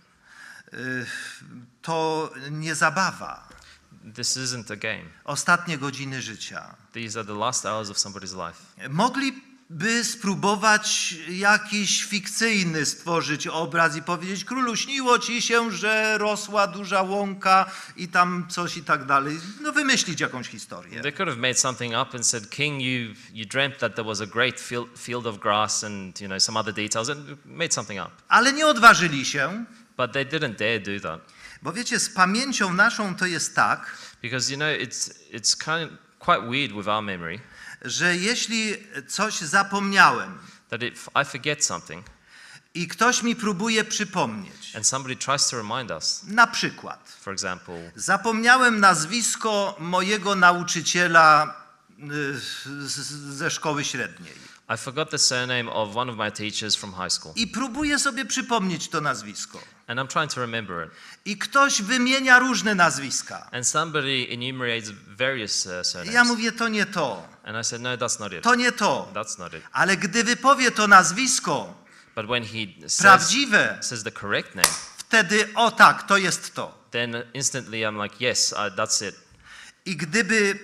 To nie zabawa. This isn't a game. Ostatnie godziny życia. These are the last hours of somebody's life. Mogliby spróbować jakiś fikcyjny stworzyć obraz i powiedzieć: królu, śniło ci się, że rosła duża łąka i tam coś i tak dalej. No wymyślić jakąś historię. They could have made something up and said, King, you dreamt that there was a great field of grass and some other details, and made something up. Ale nie odważyli się, But they didn't dare do that. bo wiecie, z pamięcią naszą to jest tak, Because it's quite weird with our memory że jeśli coś zapomniałem that if I forget something i ktoś mi próbuje przypomnieć, and somebody tries to remind us, na przykład, for example, zapomniałem nazwisko mojego nauczyciela ze szkoły średniej I forgot the surname of one of my teachers from high school, i próbuję sobie przypomnieć to nazwisko. and I'm trying to remember it. I ktoś wymienia różne nazwiska. And somebody enumerates various surnames. Ja mówię, to nie to, And I said, no, that's not it. to nie to. That's not it. Ale gdy wypowie to nazwisko But when he prawdziwe, says the correct name, wtedy o tak, to jest to. then instantly I'm like, yes, that's it. I gdyby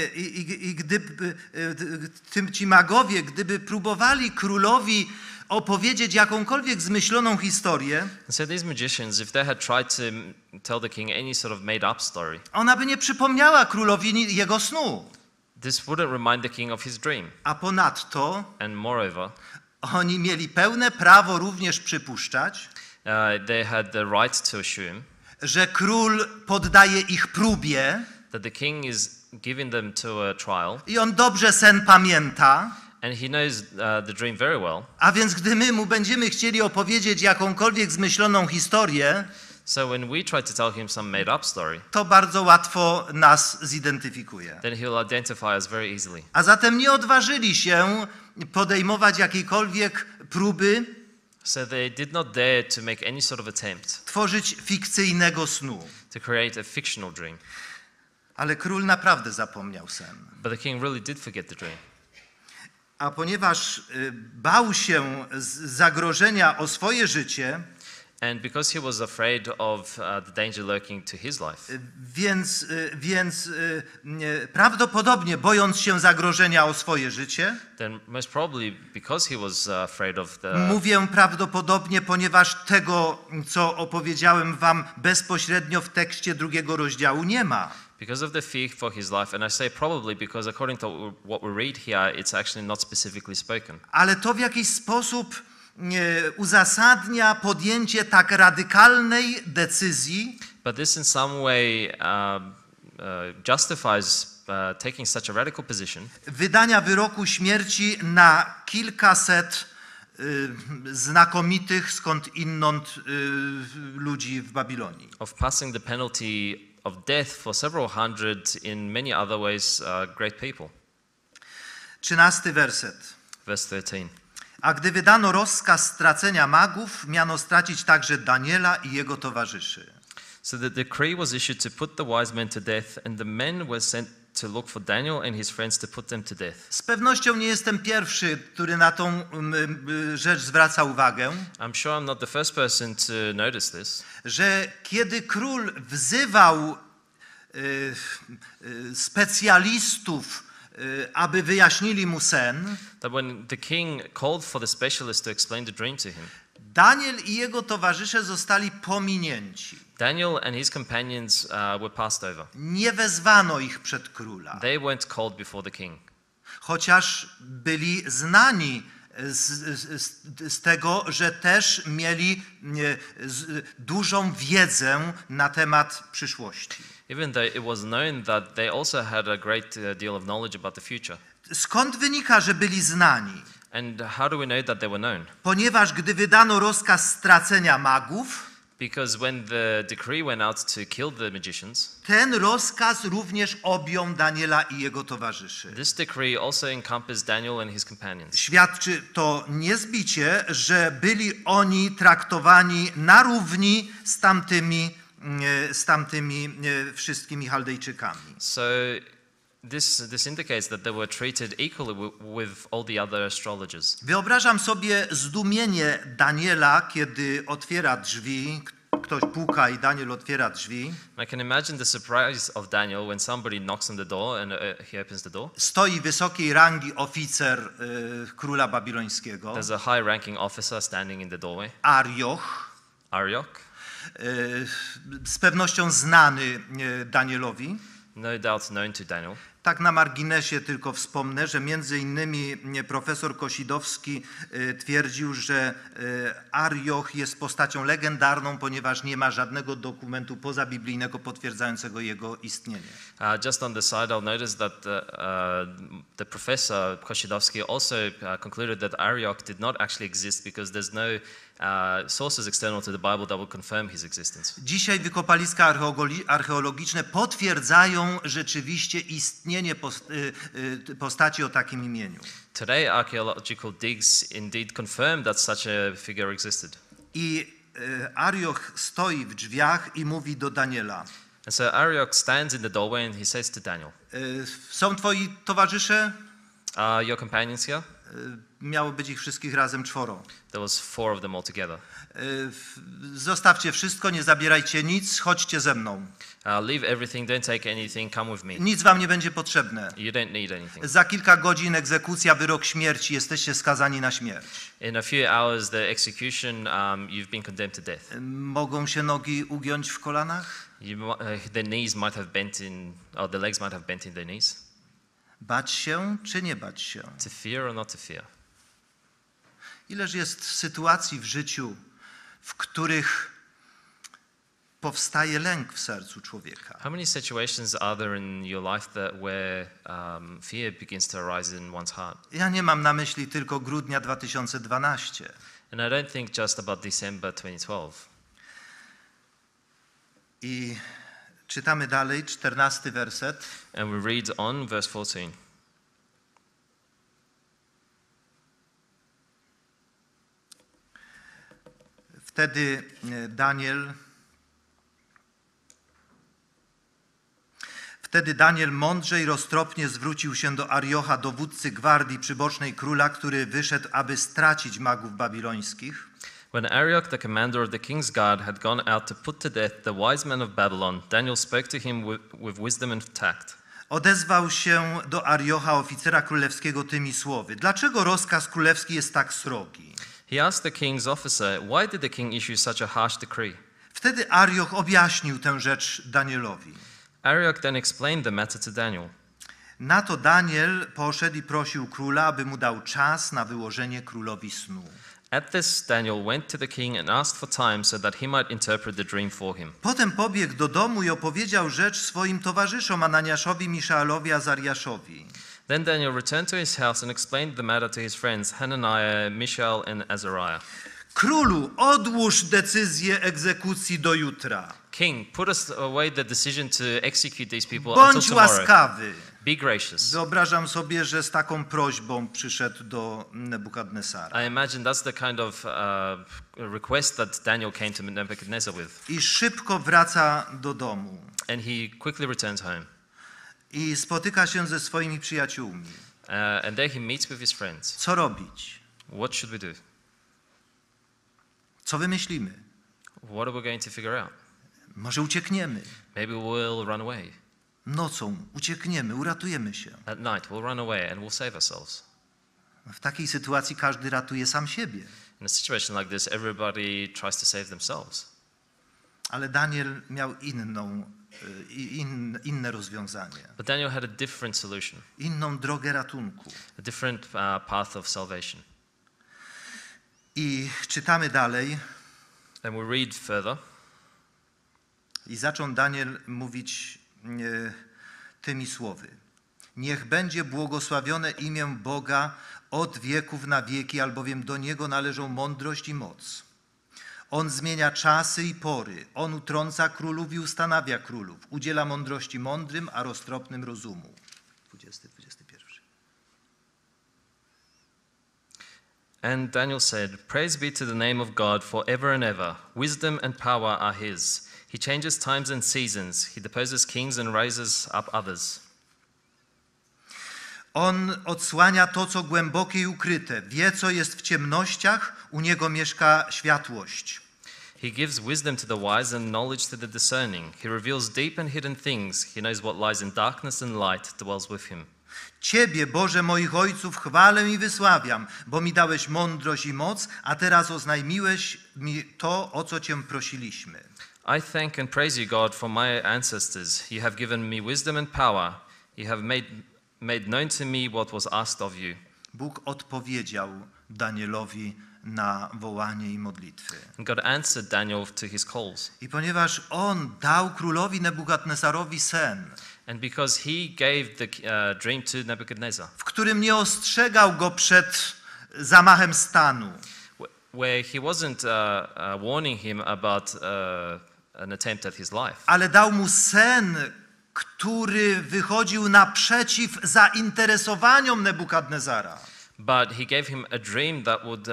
ci magowie, gdyby próbowali królowi opowiedzieć jakąkolwiek zmyśloną historię, And so these magicians, if they had tried to tell the king any sort of made-up story, ona by nie przypomniała królowi jego snu. this wouldn't remind the king of his dream. A ponadto And moreover, oni mieli pełne prawo również przypuszczać, they had the right to assume że król poddaje ich próbie that the king is giving them to a trial, i on dobrze sen pamięta, and he knows the dream very well. a więc gdy my mu będziemy chcieli opowiedzieć jakąkolwiek zmyśloną historię, So when we try to tell him some made-up story, to bardzo łatwo nas zidentyfikuje. then he'll identify us very easily. A zatem nie odważyli się podejmować jakiejkolwiek próby So they did not dare to make any sort of attempt tworzyć fikcyjnego snu. to create a fictional dream. Ale król naprawdę zapomniał sen. But the king really did forget the dream. A ponieważ bał się zagrożenia o swoje życie, And because he was afraid of the danger lurking to his life, więc prawdopodobnie bojąc się zagrożenia o swoje życie, then most probably because he was afraid of the... mówię prawdopodobnie, ponieważ tego, co opowiedziałem wam bezpośrednio w tekście 2 rozdziału nie ma. Because of the fear for his life, and I say probably because according to what we read here, it's actually not specifically spoken. Ale to w jakiś sposób uzasadnia podjęcie tak radykalnej decyzji, But this in some way justifies taking such a radical position wydania wyroku śmierci na kilkaset znakomitych skądinąd ludzi w Babilonii. of passing the penalty of death for several hundred, in many other ways, great people. 13 werset. Verse 13. A gdy wydano rozkaz stracenia magów, miano stracić także Daniela i jego towarzyszy. So the decree was issued to put the wise men to death, and the men were sent to look for Daniel and his friends to put them to death. Z pewnością nie jestem pierwszy, który na tą rzecz zwraca uwagę, I'm sure I'm not the first person to notice this, że kiedy król wzywał specjalistów, aby wyjaśnili mu sen, that when the king called for the specialist to explain the dream to him, Daniel i jego towarzysze zostali pominięci. Daniel and his companions were passed over. Nie wezwano ich przed króla, They weren't called before the king, chociaż byli znani z tego, że też mieli dużą wiedzę na temat przyszłości. Even though it was known that they also had a great deal of knowledge about the future. Skąd wynika, że byli znani? And how do we know that they were known? Ponieważ gdy wydano rozkaz stracenia magów, Because when the decree went out to kill the magicians, ten rozkaz również objął Daniela i jego towarzyszy. this decree also encompassed Daniel and his companions. Świadczy to niezbicie, że byli oni traktowani na równi z tamtymi wszystkimi Chaldejczykami. So this indicates that they were treated equally with all the other astrologers. Wyobrażam sobie zdumienie Daniela, kiedy otwiera drzwi, ktoś puka i Daniel otwiera drzwi. I can imagine the surprise of Daniel when somebody knocks on the door and he opens the door. Stoi wysokiej rangi oficer króla babilońskiego, There's a high-ranking officer standing in the doorway, Arioch, Arioch, z pewnością znany Danielowi. no doubt known to Daniel. Tak na marginesie tylko wspomnę, że między innymi profesor Kosidowski twierdził, że Arioch jest postacią legendarną, ponieważ nie ma żadnego dokumentu pozabiblijnego potwierdzającego jego istnienie. Just on the side, I'll notice that the professor Kosidowski also concluded that Arioch did not actually exist because there's no sources external to the Bible that will confirm his existence. Dzisiaj wykopaliska archeologiczne potwierdzają rzeczywiście istnienie postaci o takim imieniu. Today, archaeological digs indeed confirm that such a figure existed. I Arioch stoi w drzwiach i mówi do Daniela: And so Arioch stands in the doorway and he says to Daniel, są twoi towarzysze? "Are your companions here?" Miało być ich wszystkich razem 4. There was 4 of them all together. Zostawcie wszystko, nie zabierajcie nic, chodźcie ze mną. Leave everything, don't take anything, come with me. Nic wam nie będzie potrzebne. You don't need anything. Za kilka godzin egzekucja, wyrok śmierci, jesteście skazani na śmierć. In a few hours, the execution, you've been condemned to death. Mogą się nogi ugiąć w kolanach? Their knees might have bent in, or the legs might have bent in their knees. Bać się czy nie bać się? To fear or not to fear? Ileż jest sytuacji w życiu, w których powstaje lęk w sercu człowieka? How many situations are there in your life where fear begins to arise in one's heart? Ja nie mam na myśli tylko grudnia 2012. And I don't think just about December 2012. I czytamy dalej, 14 werset. And we read on verse 14. Wtedy Daniel mądrze i roztropnie zwrócił się do Ariocha, dowódcy gwardii przybocznej króla, który wyszedł, aby stracić magów babilońskich. When Arioch, the commander of the king's guard, had gone out to put to death the wise men of Babylon, Daniel spoke to him with wisdom and tact. Odezwał się do Ariocha, oficera królewskiego, tymi słowy: dlaczego rozkaz królewski jest tak srogi? He asked the king's officer, "Why did the king issue such a harsh decree?" Wtedy Arioch objaśnił tę rzecz Danielowi. Arioch then explained the matter to Daniel. Na to Daniel poszedł i prosił króla, aby mu dał czas na wyłożenie królowi snu. At this, Daniel went to the king and asked for time so that he might interpret the dream for him. Potem pobiegł do domu i opowiedział rzecz swoim towarzyszom Ananiaszowi, Miszaelowi, Azariaszowi. Then Daniel returned to his house and explained the matter to his friends Hananiah, Mishael, and Azariah. Królu, odłóż decyzję egzekucji do jutra. King, put away the decision to execute these people Bądź until tomorrow. łaskawy. Be gracious. Wyobrażam sobie, że z taką prośbą przyszedł do Nebukadnesara. I imagine that's the kind of request that Daniel came to Nebuchadnezzar with. I szybko wraca do domu. And he quickly returns home. I spotyka się ze swoimi przyjaciółmi. And there he meets with his friends. Co robić? What should we do? Co wymyślimy? What are we going to figure out? Może uciekniemy. Maybe we'll run away. Nocą uciekniemy, uratujemy się. At night, we'll run away and we'll save ourselves. W takiej sytuacji każdy ratuje sam siebie. In a situation like this, everybody tries to save themselves. Ale Daniel miał inne rozwiązanie. But Daniel had a different solution, Inną drogę ratunku. a different path of salvation. I czytamy dalej. And we read further. I zaczął Daniel mówić tymi słowy. Niech będzie błogosławione imię Boga od wieków na wieki, albowiem do Niego należą mądrość i moc. On zmienia czasy i pory. On utrąca królów i ustanawia królów. Udziela mądrości mądrym, a roztropnym rozumu. 20-21. And Daniel said, Praise be to the name of God forever and ever. Wisdom and power are his. He changes times and seasons. He deposes kings and raises up others. On odsłania to, co głębokie i ukryte. Wie, co jest w ciemnościach. U Niego mieszka światłość. He gives wisdom to the wise and knowledge to the discerning. He reveals deep and hidden things. He knows what lies in darkness, and light dwells with him. Ciebie, Boże moich ojców, chwalę i wysławiam, bo mi dałeś mądrość i moc, a teraz oznajmiłeś mi to, o co Cię prosiliśmy. I thank and praise you, God, for my ancestors. You have given me wisdom and power. You have made known to me what was asked of you. Bóg odpowiedział Danielowi na wołanie i modlitwy. And God answered Daniel to his calls. I ponieważ on dał królowi Nebukadnesarowi sen, And because he gave the dream to Nebuchadnezzar, w którym nie ostrzegał go przed zamachem stanu, where he wasn't warning him about an attempt at his life, ale dał mu sen, który wychodził naprzeciw zainteresowaniom Nebukadnezara. but he gave him a dream that would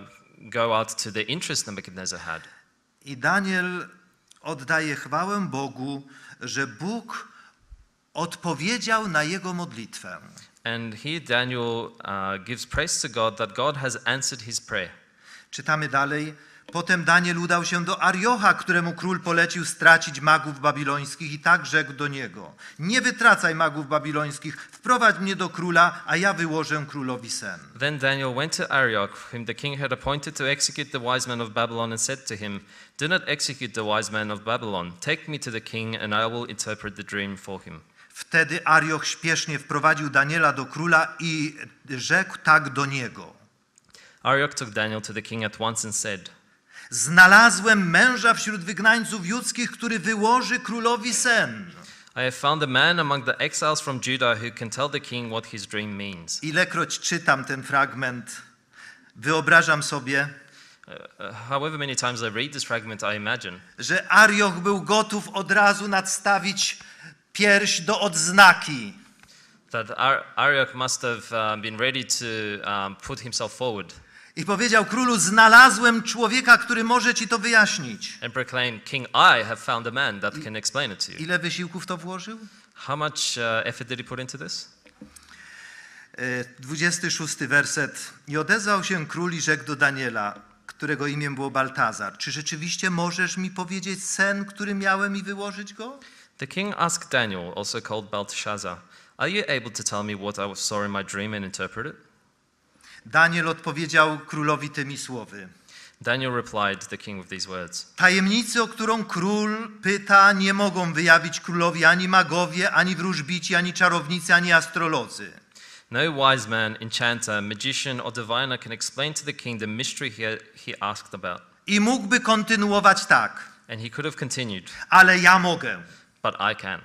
go out to the interest Nebuchadnezzar had. I Daniel oddaje chwałę Bogu, że Bóg odpowiedział na jego modlitwę. And here Daniel gives praise to God that God has answered his prayer. Czytamy dalej. Potem Daniel udał się do Ariocha, któremu król polecił stracić magów babilońskich, i tak rzekł do niego: nie wytracaj magów babilońskich, wprowadź mnie do króla, a ja wyłożę królowi sen. Then Daniel went to Arioch, whom the king had appointed to execute the wise men of Babylon, and said to him, Do not execute the wise men of Babylon. Take me to the king, and I will interpret the dream for him. Wtedy Arioch śpiesznie wprowadził Daniela do króla i rzekł tak do niego: Arioch took Daniel to the king at once and said, znalazłem męża wśród wygnańców judzkich, który wyłoży królowi sen. I have found a man among the exiles from Judah who can tell the king what his dream means. Ilekroć czytam ten fragment, wyobrażam sobie, However many times I read this fragment, I imagine że Arioch był gotów od razu nadstawić pierś do odznaki. that Arioch must have been ready to put himself forward I powiedział królu: znalazłem człowieka, który może ci to wyjaśnić. and proclaim, King, I have found a man that can explain it to you. Ile wysiłków to włożył? How much effort did he put into this? 26 werset. I odezwał się król i rzekł do Daniela, którego imię było Baltazar: czy rzeczywiście możesz mi powiedzieć sen, który miałem, i wyłożyć go? The king asked Daniel, also called Belteshazzar, Are you able to tell me what I saw in my dream and interpret it? Daniel odpowiedział królowi tymi słowy: Daniel replied to the king with these words. tajemnicy, o którą król pyta, nie mogą wyjawić królowi ani magowie, ani wróżbici, ani czarownicy, ani astrolodzy. No wise man, enchanter, magician, or diviner can explain to the king the mystery he asked about. I mógłby kontynuować tak: And he could have continued, ale ja mogę. but I can.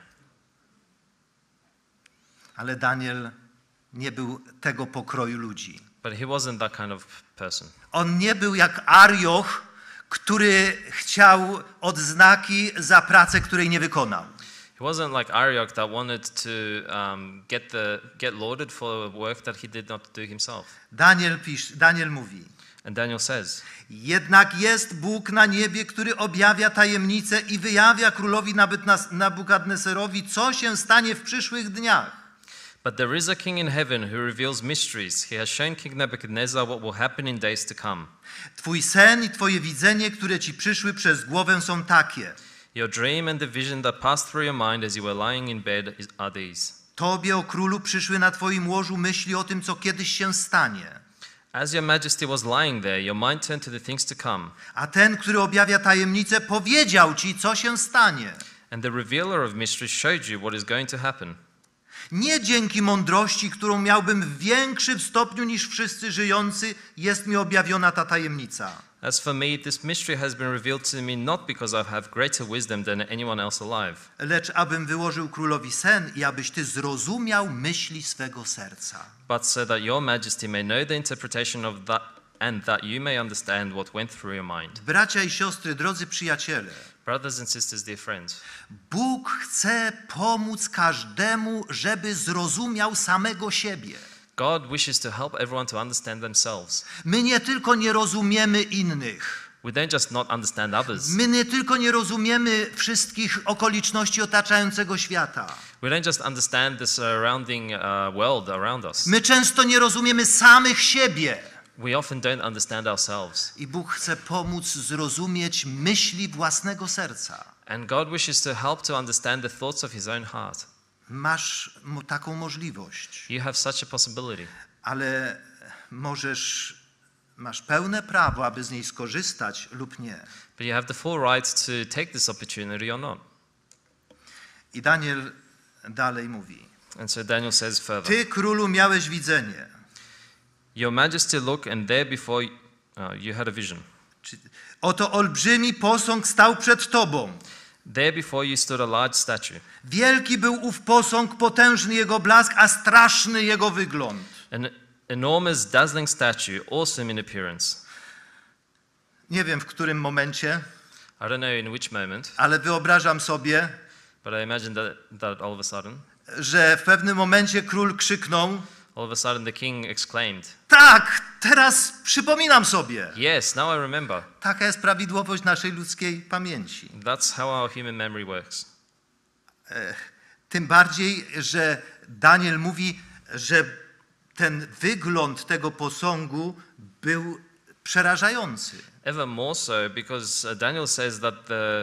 Ale Daniel nie był tego pokroju ludzi. But he wasn't that kind of person. On nie był jak Arioch, który chciał odznaki za pracę, której nie wykonał. He wasn't like Arioch that wanted to get lauded for work that he did not do himself. Daniel mówi: And Daniel says, jednak jest Bóg na niebie, który objawia tajemnice i wyjawia królowi Nabukadneserowi, co się stanie w przyszłych dniach. But there is a king in heaven who reveals mysteries. He has shown King Nebuchadnezzar what will happen in days to come. Twój sen i twoje widzenie, które ci przyszły przez głowę, są takie. Your dream and the vision that passed through your mind as you were lying in bed are these. Tobie, o królu, przyszły na twoim łożu myśli o tym, co kiedyś się stanie. As your majesty was lying there, your mind turned to the things to come. A ten, który objawia tajemnicę, powiedział ci, co się stanie. And the revealer of mysteries showed you what is going to happen. Nie dzięki mądrości, którą miałbym w większym stopniu niż wszyscy żyjący, jest mi objawiona ta tajemnica. As for me, this mystery has been revealed to me not because I have greater wisdom than anyone else alive, Lecz abym wyłożył królowi sen i abyś ty zrozumiał myśli swego serca. but so that your majesty may know the interpretation of that, and that you may understand what went through your mind. Bracia i siostry, drodzy przyjaciele, Brothers and sisters, dear friends, Bóg chce pomóc każdemu, żeby zrozumiał samego siebie. God wishes to help everyone to understand themselves. My nie tylko nie rozumiemy innych, We don't just not understand others. my nie tylko nie rozumiemy wszystkich okoliczności otaczającego świata. We don't just understand the surrounding world around us. My często nie rozumiemy samych siebie. We often don't understand ourselves. I Bóg chce pomóc zrozumieć myśli własnego serca. And God wishes to help to understand the thoughts of his own heart. Masz taką możliwość, You have such a possibility. ale masz pełne prawo, aby z niej skorzystać lub nie. But you have the full right to take this opportunity or not. I Daniel dalej mówi: And so Daniel says further, Ty, królu, miałeś widzenie. Your Majesty, look, and there before you had a vision. Oto olbrzymi posąg stał przed tobą. There before you stood a large statue. Wielki był ów posąg, potężny jego blask, a straszny jego wygląd. An enormous, dazzling statue, awesome in appearance. Nie wiem w którym momencie, I don't know in which moment, ale wyobrażam sobie, but I imagine that all of a sudden, że w pewnym momencie król krzyknął: all of a sudden the king exclaimed, tak, teraz przypominam sobie. yes, now I remember. Taka jest prawidłowość naszej ludzkiej pamięci. That's how our human memory works. Tym bardziej, że Daniel mówi, że ten wygląd tego posągu był przerażający. Ever more so because Daniel says that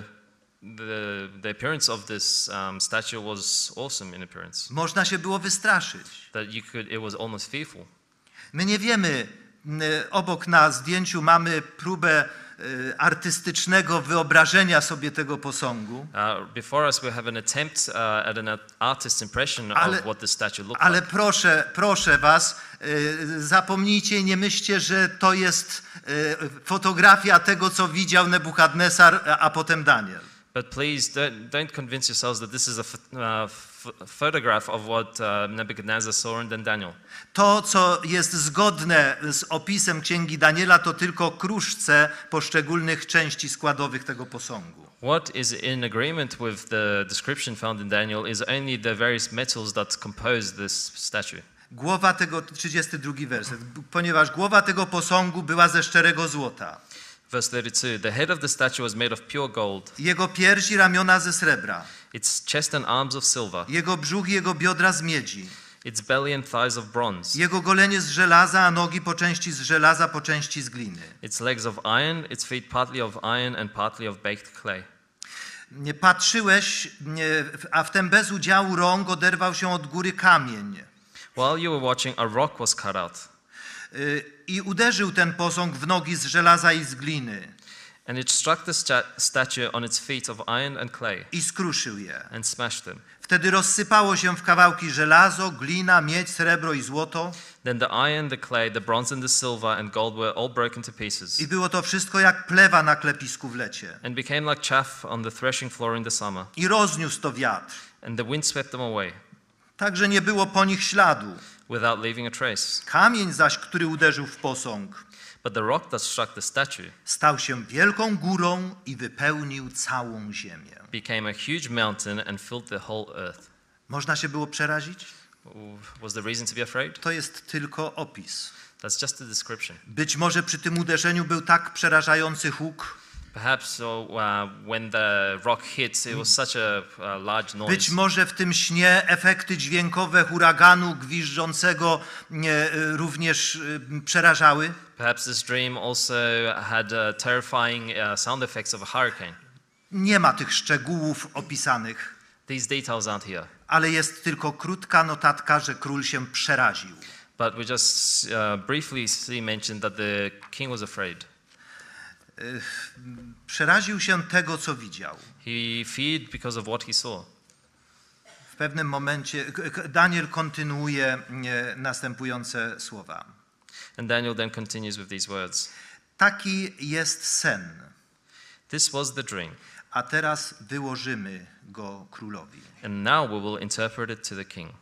the appearance of this statue was awesome in appearance. Można się było wystraszyć. That it was almost fearful. My nie wiemy, obok na zdjęciu mamy próbę artystycznego wyobrażenia sobie tego posągu, Before us we have an attempt at an artist's impression Ale- of what the statue looked ale like. proszę was, zapomnijcie i nie myślcie, że to jest fotografia tego, co widział Nebukadnesar, a potem Daniel. But please don't convince yourselves that this is a photograph of what Nebuchadnezzar saw and then Daniel. To, co jest zgodne z opisem Księgi Daniela, to tylko kruszce poszczególnych części składowych tego posągu. What is in agreement with the description found in Daniel is only the various metals that compose this statue. Głowa tego, 32 werset, ponieważ głowa tego posągu była ze szczerego złota. Verse 32, the head of the statue was made of pure gold, Jego piersi, ramiona ze srebra, its chest and arms of silver, jego brzuch i jego biodra z miedzi, its belly and thighs of bronze, jego golenie z żelaza, a nogi po części z żelaza, po części z gliny. its legs of iron, its feet partly of iron and partly of baked clay. Nie patrzyłeś, a wtem bez udziału rąk oderwał się od góry kamień. While you were watching, a rock was cut out, I uderzył ten posąg w nogi z żelaza i z gliny and it struck the statue on its feet of iron and clay, i skruszył je. and smashed them. Wtedy rozsypało się w kawałki żelazo, glina, miedź, srebro i złoto Then the iron, the clay, the bronze and the silver and gold were all broken to pieces, i było to wszystko jak plewa na klepisku w lecie. and became like chaff on the threshing floor in the summer, I rozniósł to wiatr, and the wind swept them away, tak że nie było po nich śladu. without leaving a trace. Kamień zaś, który uderzył w posąg, But the rock that struck the statue stał się wielką górą i wypełnił całą ziemię. became a huge mountain and filled the whole earth. Można się było przerazić? Was there reason to be afraid? To jest tylko opis. That's just a description. Być może przy tym uderzeniu był tak przerażający huk, Perhaps when the rock hit, it was such a large być noise. może w tym śnie efekty dźwiękowe huraganu gwiżdżącego również przerażały. Perhaps this dream also had terrifying sound effects of a hurricane. Nie ma tych szczegółów opisanych, These details aren't here, ale jest tylko krótka notatka, że król się przeraził. but we just briefly see mentioned that the king was afraid. Przeraził się tego, co widział. He feared because of what he saw. W pewnym momencie Daniel kontynuuje następujące słowa. And Daniel then continues with these words. Taki jest sen, This was the dream, a teraz wyłożymy go królowi. and now we will interpret it to the king.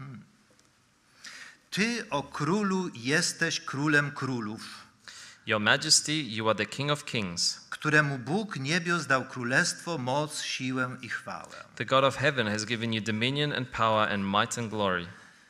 Ty, o królu, jesteś królem królów, Your Majesty, you are the King of kings. któremu Bóg niebios dał królestwo, moc, siłę i chwałę. The God of heaven has given you dominion and power and might and glory.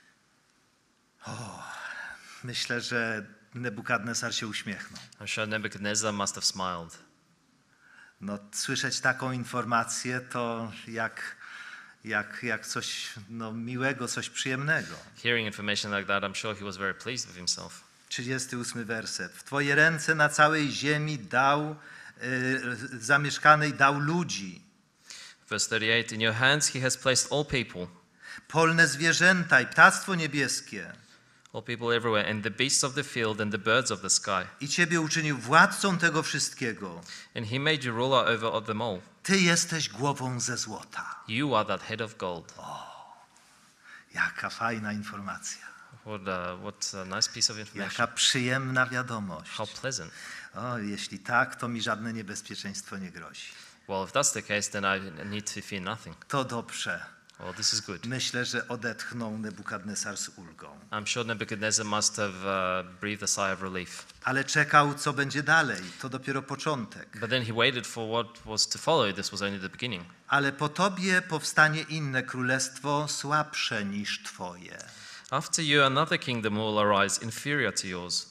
Myślę, że Nebukadnesar się uśmiechnął. I'm sure Nebuchadnezzar must have smiled. No, słyszeć taką informację to jak coś miłego, coś przyjemnego. Hearing information like that, I'm sure he was very pleased with himself. 38 werset. W Twoje ręce na całej ziemi zamieszkanej dał ludzi, Verse 38, in your hands he has placed all people polne zwierzęta i ptactwo niebieskie. all people everywhere, and the beasts of the field and the birds of the sky. I Ciebie uczynił władcą tego wszystkiego. And he made you ruler over them all. Ty jesteś głową ze złota. You are that head of gold. Jaka fajna informacja. What a nice piece of information. Jaka przyjemna wiadomość. How pleasant. O, jeśli tak, to mi żadne niebezpieczeństwo nie grozi. Well, if that's the case, then I need to fear nothing. To dobrze. Well, this is good. Myślę, że odetchnął Nebukadnesar z ulgą. I'm sure Nebuchadnezzar must have breathed a sigh of relief. Ale czekał, co będzie dalej. To dopiero początek. But then he waited for what was to follow. This was only the beginning. Ale po tobie powstanie inne królestwo, słabsze niż twoje. After you, another kingdom will arise, inferior to yours.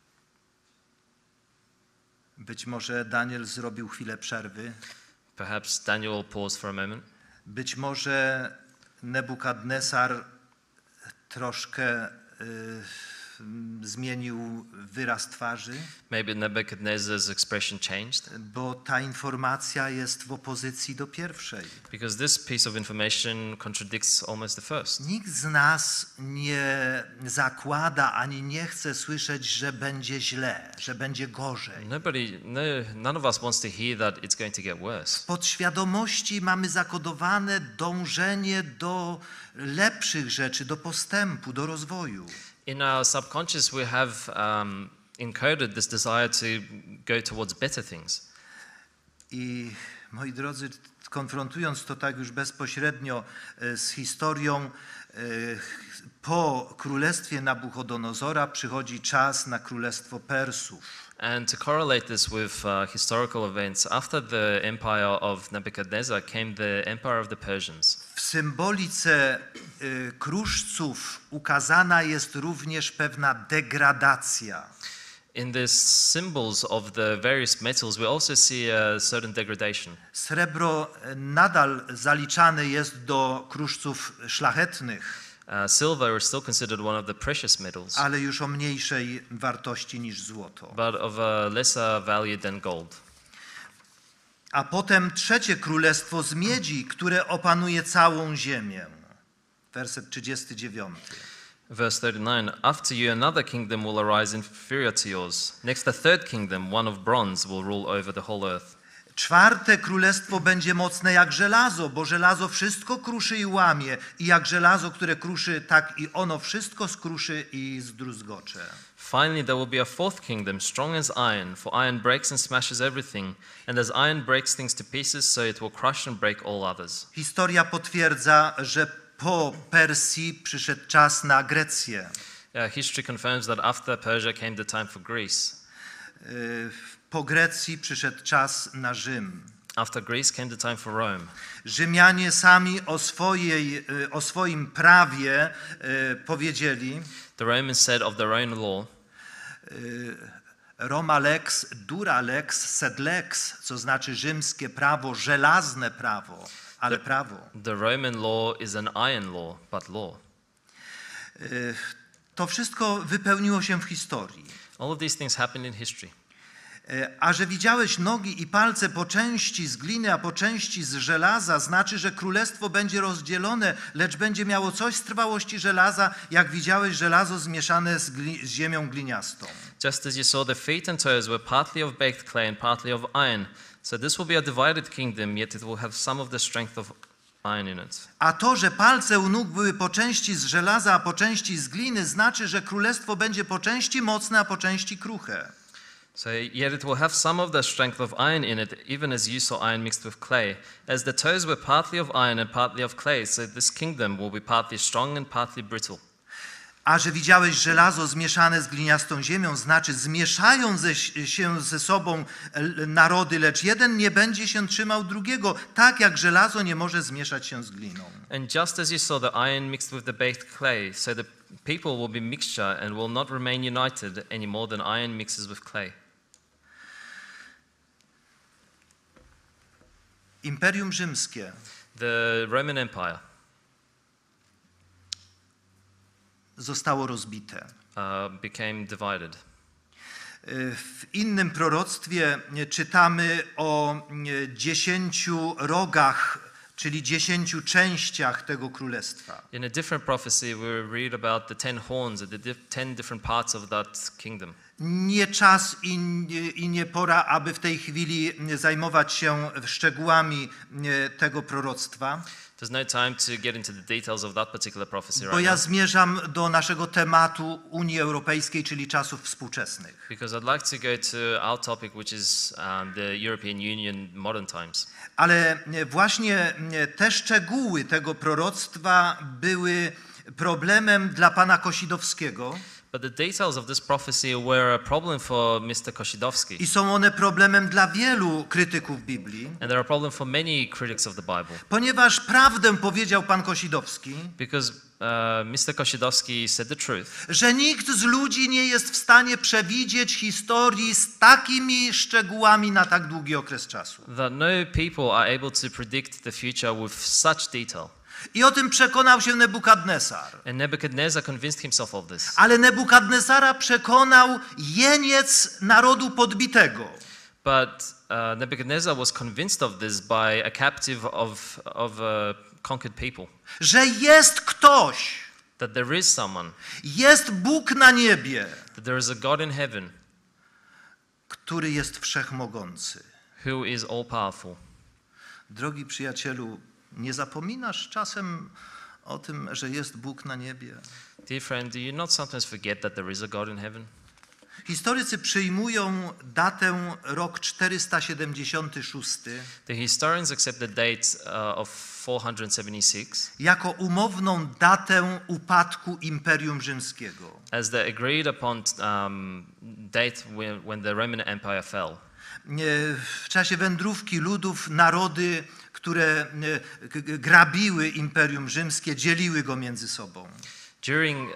Być może Daniel zrobił chwilę przerwy. Perhaps Daniel will pause for a moment. Być może Nebukadnesar troszkę zmienił wyraz twarzy, Maybe Nebuchadnezzar's expression changed bo ta informacja jest w opozycji do pierwszej. because this piece of information contradicts almost the first. Nikt z nas nie zakłada ani nie chce słyszeć, że będzie źle, że będzie gorzej. None of us wants to hear that it's going to get worse. W podświadomości mamy zakodowane dążenie do lepszych rzeczy, do postępu, do rozwoju. In our subconscious, we have encoded this desire to go towards better things. I moi drodzy, konfrontując to tak już bezpośrednio z historią, po królestwie Nabuchodonozora przychodzi czas na królestwo Persów. And to correlate this with historical events, after the empire of Nebuchadnezzar came the empire of the Persians. W symbolice kruszców ukazana jest również pewna degradacja. In the symbols of the various metals, we also see a certain degradation. Srebro nadal zaliczane jest do kruszców szlachetnych, Silver is still considered one of the precious metals, ale już o mniejszej wartości niż złoto. but of a lesser value than gold. A potem trzecie królestwo z miedzi, które opanuje całą ziemię. Werset 39. Verse 39, after you another kingdom will arise inferior to yours. Next the third kingdom, one of bronze, will rule over the whole earth. Czwarte królestwo będzie mocne jak żelazo, bo żelazo wszystko kruszy i łamie. I jak żelazo, które kruszy, tak i ono wszystko skruszy i zdruzgocze. Finally there will be a fourth kingdom, strong as iron, for iron breaks and smashes everything, and as iron breaks things to pieces, so it will crush and break all others. Historia potwierdza, że po Persji przyszedł czas na Grecję. History confirms that after Persia came the time for Greece. Po Grecji przyszedł czas na Rzym. After Greece came the time for Rome. Rzymianie sami o swoim prawie powiedzieli: The Romans said of their own law, Roma lex, dura lex, sed lex, co znaczy rzymskie prawo, żelazne prawo, ale prawo. the Roman law is an iron law, but law. To wszystko wypełniło się w historii. All of these things happened in history. A że widziałeś nogi i palce po części z gliny, a po części z żelaza, znaczy, że królestwo będzie rozdzielone, lecz będzie miało coś z trwałości żelaza, jak widziałeś żelazo zmieszane z ziemią gliniastą. Just as you saw the feet and toes were partly of baked clay and partly of iron, so this will be a divided kingdom, yet it will have some of the strength of iron in it. A to, że palce u nóg były po części z żelaza, a po części z gliny, znaczy, że królestwo będzie po części mocne, a po części kruche. So yet it will have some of the strength of iron in it, even as you saw iron mixed with clay. As the toes were partly of iron and partly of clay, so this kingdom will be partly strong and partly brittle. A że widziałeś żelazo zmieszane z gliniastą ziemią, znaczy zmieszają się ze sobą narody, lecz jeden nie będzie się trzymał drugiego, tak jak żelazo nie może zmieszać się z gliną. And just as you saw the iron mixed with the baked clay, so the people will be mixture and will not remain united any more than iron mixes with clay. Imperium Rzymskie The Roman Empire zostało rozbite. Became divided. W innym proroctwie czytamy o 10 rogach, czyli 10 częściach tego królestwa. In a different prophecy, we read about the 10 horns, the 10 different parts of that kingdom. Nie czas i nie pora, aby w tej chwili zajmować się szczegółami tego proroctwa, There's no time to get into the details of that particular prophecy bo right ja now, zmierzam do naszego tematu Unii Europejskiej, czyli czasów współczesnych. because I'd like to go to our topic, which is the European Union modern times. Ale właśnie te szczegóły tego proroctwa były problemem dla pana Kosidowskiego But the details of this prophecy were a problem for Mr. Kosidowski, i są one problemem dla wielu krytyków Biblii, and they're a problem for many critics of the Bible, ponieważ prawdę powiedział pan Kosidowski, because Mr. Kosidowski said the truth, że nikt z ludzi nie jest w stanie przewidzieć historii z takimi szczegółami na tak długi okres czasu. that no people are able to predict the future with such detail. I o tym przekonał się Nebukadnesar. And Nebuchadnezzar convinced himself of this. Ale Nebukadnesara przekonał jeniec narodu podbitego. But Nebuchadnezzar was convinced of this by a captive of conquered people, Że jest ktoś, that there is someone, jest Bóg na niebie, that there is a God in heaven który jest wszechmogący. who is all powerful. Drogi przyjacielu, nie zapominasz czasem o tym, że jest Bóg na niebie? Dear friend, do you not sometimes forget that there is a God in heaven? Historycy przyjmują datę rok 476 The historians accept the date of 476 jako umowną datę upadku Imperium Rzymskiego. as the agreed upon date when the Roman Empire fell. W czasie wędrówki ludów, narody, które grabiły Imperium Rzymskie, dzieliły go między sobą. During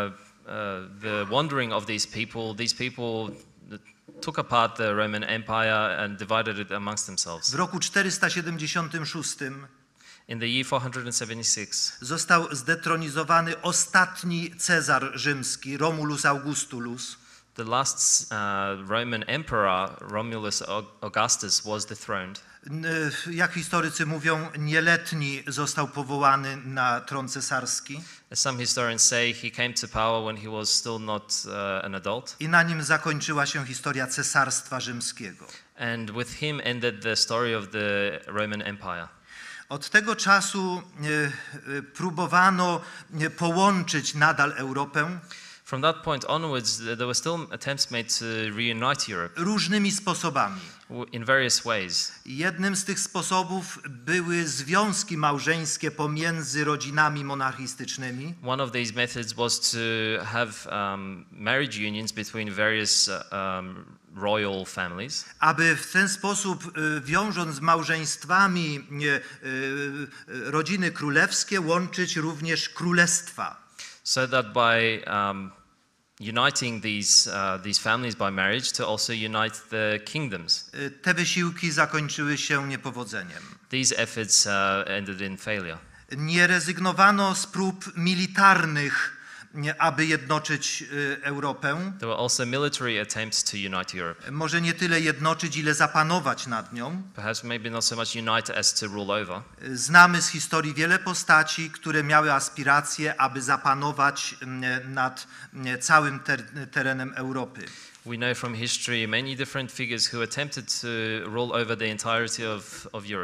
the wandering of these people took apart the Roman Empire and divided it amongst themselves. W roku 476 In the year 476, został zdetronizowany ostatni Cezar rzymski, Romulus Augustulus. the last Roman emperor, Romulus Augustus, was dethroned. Jak historycy mówią, nieletni został powołany na tron cesarski As some historians say, he came to power when he was still not an adult, i na nim zakończyła się historia Cesarstwa Rzymskiego. and with him ended the story of the Roman Empire. Od tego czasu próbowano połączyć nadal Europę From that point onwards, there were still attempts made to reunite Europe różnymi sposobami. in various ways. Jednym z tych sposobów były związki małżeńskie pomiędzy rodzinami monarchistycznymi. One of these methods was to have marriage unions between various royal families, Aby w ten sposób, wiążąc z małżeństwami rodziny królewskie, łączyć również królestwa. so that by uniting these families by marriage, to also unite the kingdoms. Te wysiłki zakończyły się niepowodzeniem. These efforts ended in failure. Nie rezygnowano z prób militarnych, aby jednoczyć Europę. There were also military attempts to unite Europe. Może nie tyle jednoczyć, ile zapanować nad nią. Perhaps maybe not so much unite as to rule over. Znamy z historii wiele postaci, które miały aspiracje, aby zapanować nad całym terenem Europy. We know from history many different figures who attempted to rule over the entirety of Europe.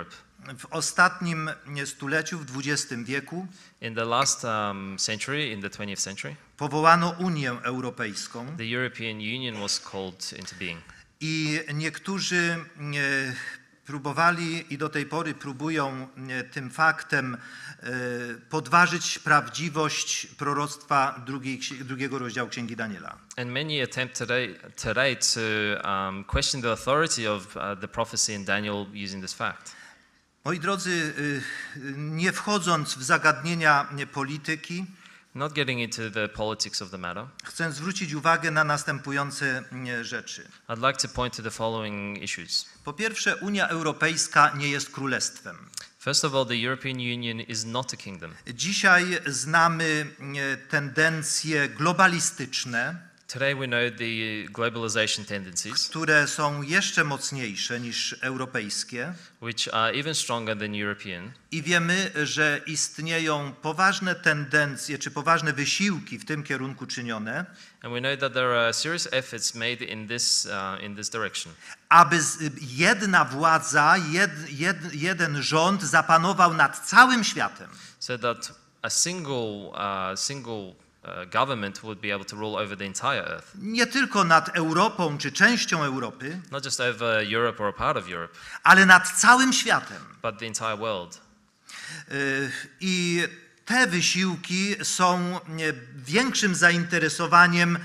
w ostatnim stuleciu, w XX wieku, In the last century, in the 20th century, powołano Unię Europejską the European Union was called into being. i niektórzy próbowali i do tej pory próbują tym faktem podważyć prawdziwość proroctwa drugiego rozdziału Księgi Daniela. And many attempt today to question the authority of the prophecy in Daniel using this fact. Moi drodzy, nie wchodząc w zagadnienia polityki, Not getting into the politics of the matter, chcę zwrócić uwagę na następujące rzeczy. I'd like to point to the following issues. Po pierwsze, Unia Europejska nie jest królestwem. First of all, the European Union is not a kingdom. Dzisiaj znamy tendencje globalistyczne, Today we know the globalization tendencies, które są jeszcze mocniejsze niż europejskie which are even stronger than European. i wiemy, że istnieją poważne tendencje czy poważne wysiłki w tym kierunku czynione, And we know that there are serious efforts made in this direction. aby jedna władza, jeden rząd zapanował nad całym światem. So that a single government would be able to rule over the entire earth, Nie tylko nad Europą czy częścią Europy, not just over Europe or a part of Europe, ale nad całym światem. but the entire world. I te wysiłki są większym zainteresowaniem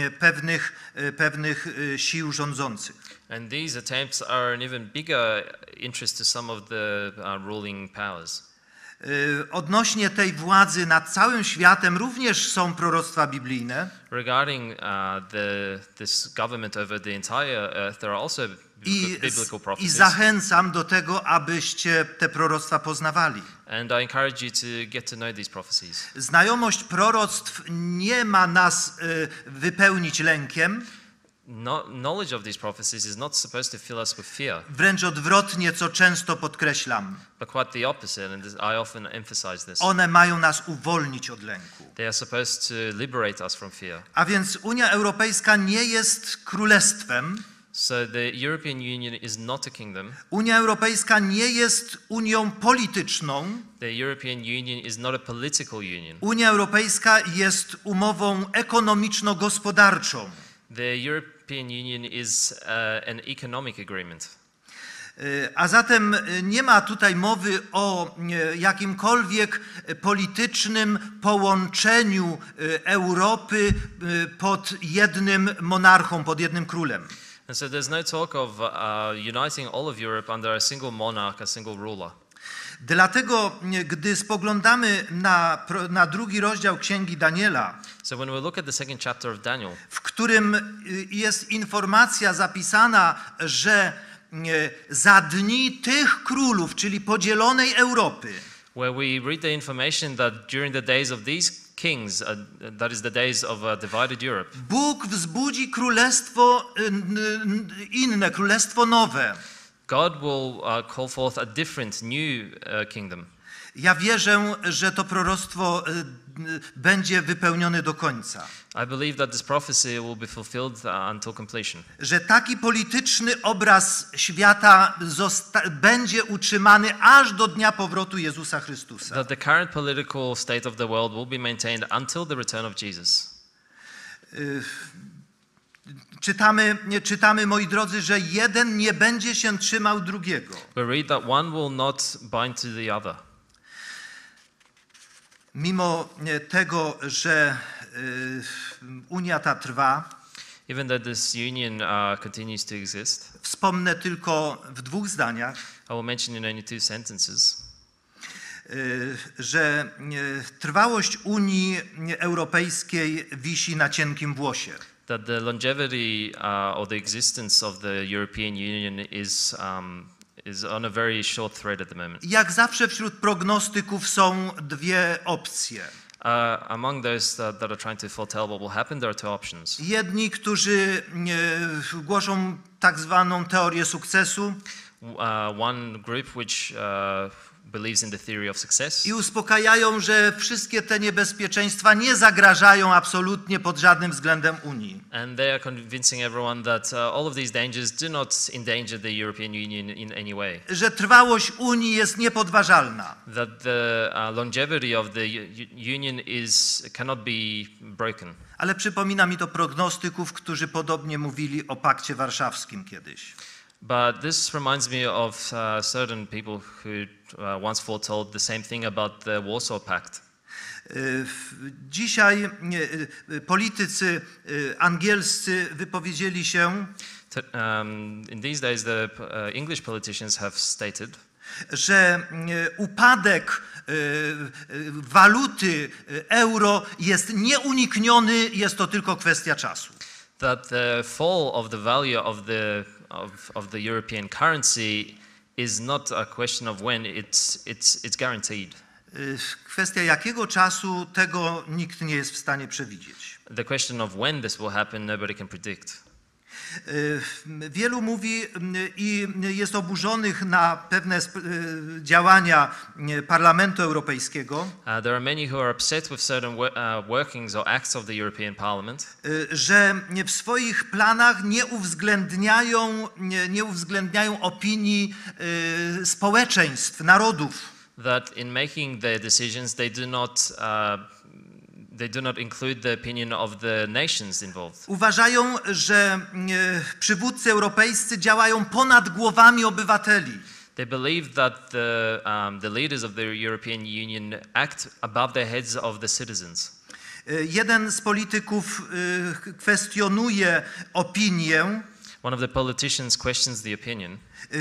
pewnych sił rządzących. And these attempts are an even bigger interest to some of the ruling powers. Odnośnie tej władzy nad całym światem również są proroctwa biblijne. Regarding this government over the entire earth, there are also biblical I prophecies. zachęcam do tego, abyście te proroctwa poznawali. And I encourage you to get to know these prophecies. Znajomość proroctw nie ma nas wypełnić lękiem, Knowledge of these prophecies is not supposed to fill us with fear, wręcz odwrotnie, co często podkreślam. but quite the opposite, and I often emphasize this. One mają nas uwolnić od lęku. They are supposed to liberate us from fear. A więc Unia Europejska nie jest królestwem. So the European Union is not a kingdom. Unia Europejska nie jest unią polityczną. The European Union is not a political union. Unia Europejska jest umową ekonomiczno-gospodarczą. The European Union is an economic agreement. A zatem nie ma tutaj mowy o jakimkolwiek politycznym połączeniu Europy pod jednym monarchą, pod jednym królem. And so there's no talk of uniting all of Europe under a single monarch, a single ruler. Dlatego, gdy spoglądamy na drugi rozdział Księgi Daniela, So when we look at the second chapter of Daniel, w którym jest informacja zapisana, że za dni tych królów, czyli podzielonej Europy, where we read the information that during the days of these kings, that is the days of divided Europe, Bóg wzbudzi królestwo inne, królestwo nowe. God will call forth a different, new kingdom. Ja wierzę, że to proroctwo będzie wypełnione do końca. I believe that this prophecy will be fulfilled until completion. Że taki polityczny obraz świata będzie utrzymany aż do dnia powrotu Jezusa Chrystusa. That the current political state of the world will be maintained until the return of Jesus. Czytamy, moi drodzy, że jeden nie będzie się trzymał drugiego. We read that one will not bind to the other. Mimo tego, że Unia ta trwa, Even though this union continues to exist, wspomnę tylko w 2 zdaniach, I will mention in only 2 sentences że trwałość Unii Europejskiej wisi na cienkim włosie. that the longevity or the existence of the European Union is on a very short thread at the moment. Jak zawsze wśród prognostyków są 2 opcje. Among those that are trying to foretell what will happen, there are 2 options. Jedni, którzy głoszą tak zwaną teorię sukcesu, One group which believes in the theory of success. I uspokajają, że wszystkie te niebezpieczeństwa nie zagrażają absolutnie pod żadnym względem Unii. And they are convincing everyone that all of these dangers do not endanger the European Union in any way. Że trwałość Unii jest niepodważalna. That the longevity of the union cannot be broken. Ale przypomina mi to prognostyków, którzy podobnie mówili o Pakcie Warszawskim kiedyś. But this reminds me of certain people who once foretold the same thing about the Warsaw Pact. Dzisiaj politycy angielscy wypowiedzieli się, In these days, the English politicians have stated że upadek waluty euro jest nieunikniony, jest to tylko kwestia czasu. that the fall of the value of the European currency is not a question of when; it's guaranteed. Kwestia jakiego czasu, tego nikt nie jest w stanie przewidzieć. The question of when this will happen, nobody can predict. Wielu mówi i jest oburzonych na pewne działania Parlamentu Europejskiego, There are many who are upset with certain workings or acts of the European Parliament, że w swoich planach nie uwzględniają opinii społeczeństw, narodów. that in making their decisions they do not include the opinion of the nations involved. Uważają, że przywódcy europejscy działają ponad głowami obywateli. They believe that the leaders of the European Union act above the heads of the citizens. Jeden z polityków kwestionuje opinię, One of the politicians questions the opinion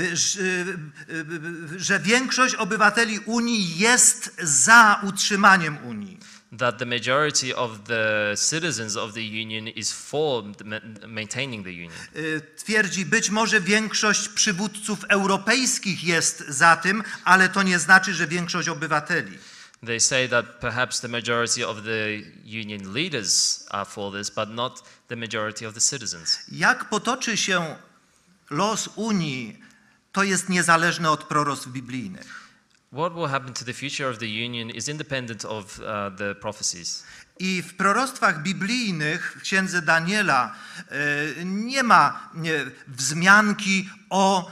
że większość obywateli Unii jest za utrzymaniem Unii. that the majority of the citizens of the Union is for maintaining the Union. Twierdzi, być może większość przywódców europejskich jest za tym, ale to nie znaczy, że większość obywateli. They say that perhaps the majority of the Union leaders are for this, but not the majority of the citizens. Jak potoczy się los Unii, to jest niezależne od proroctw biblijnych. What will happen to the future of the Union is independent of the prophecies. I w proroctwach biblijnych w księdze Daniela nie ma wzmianki o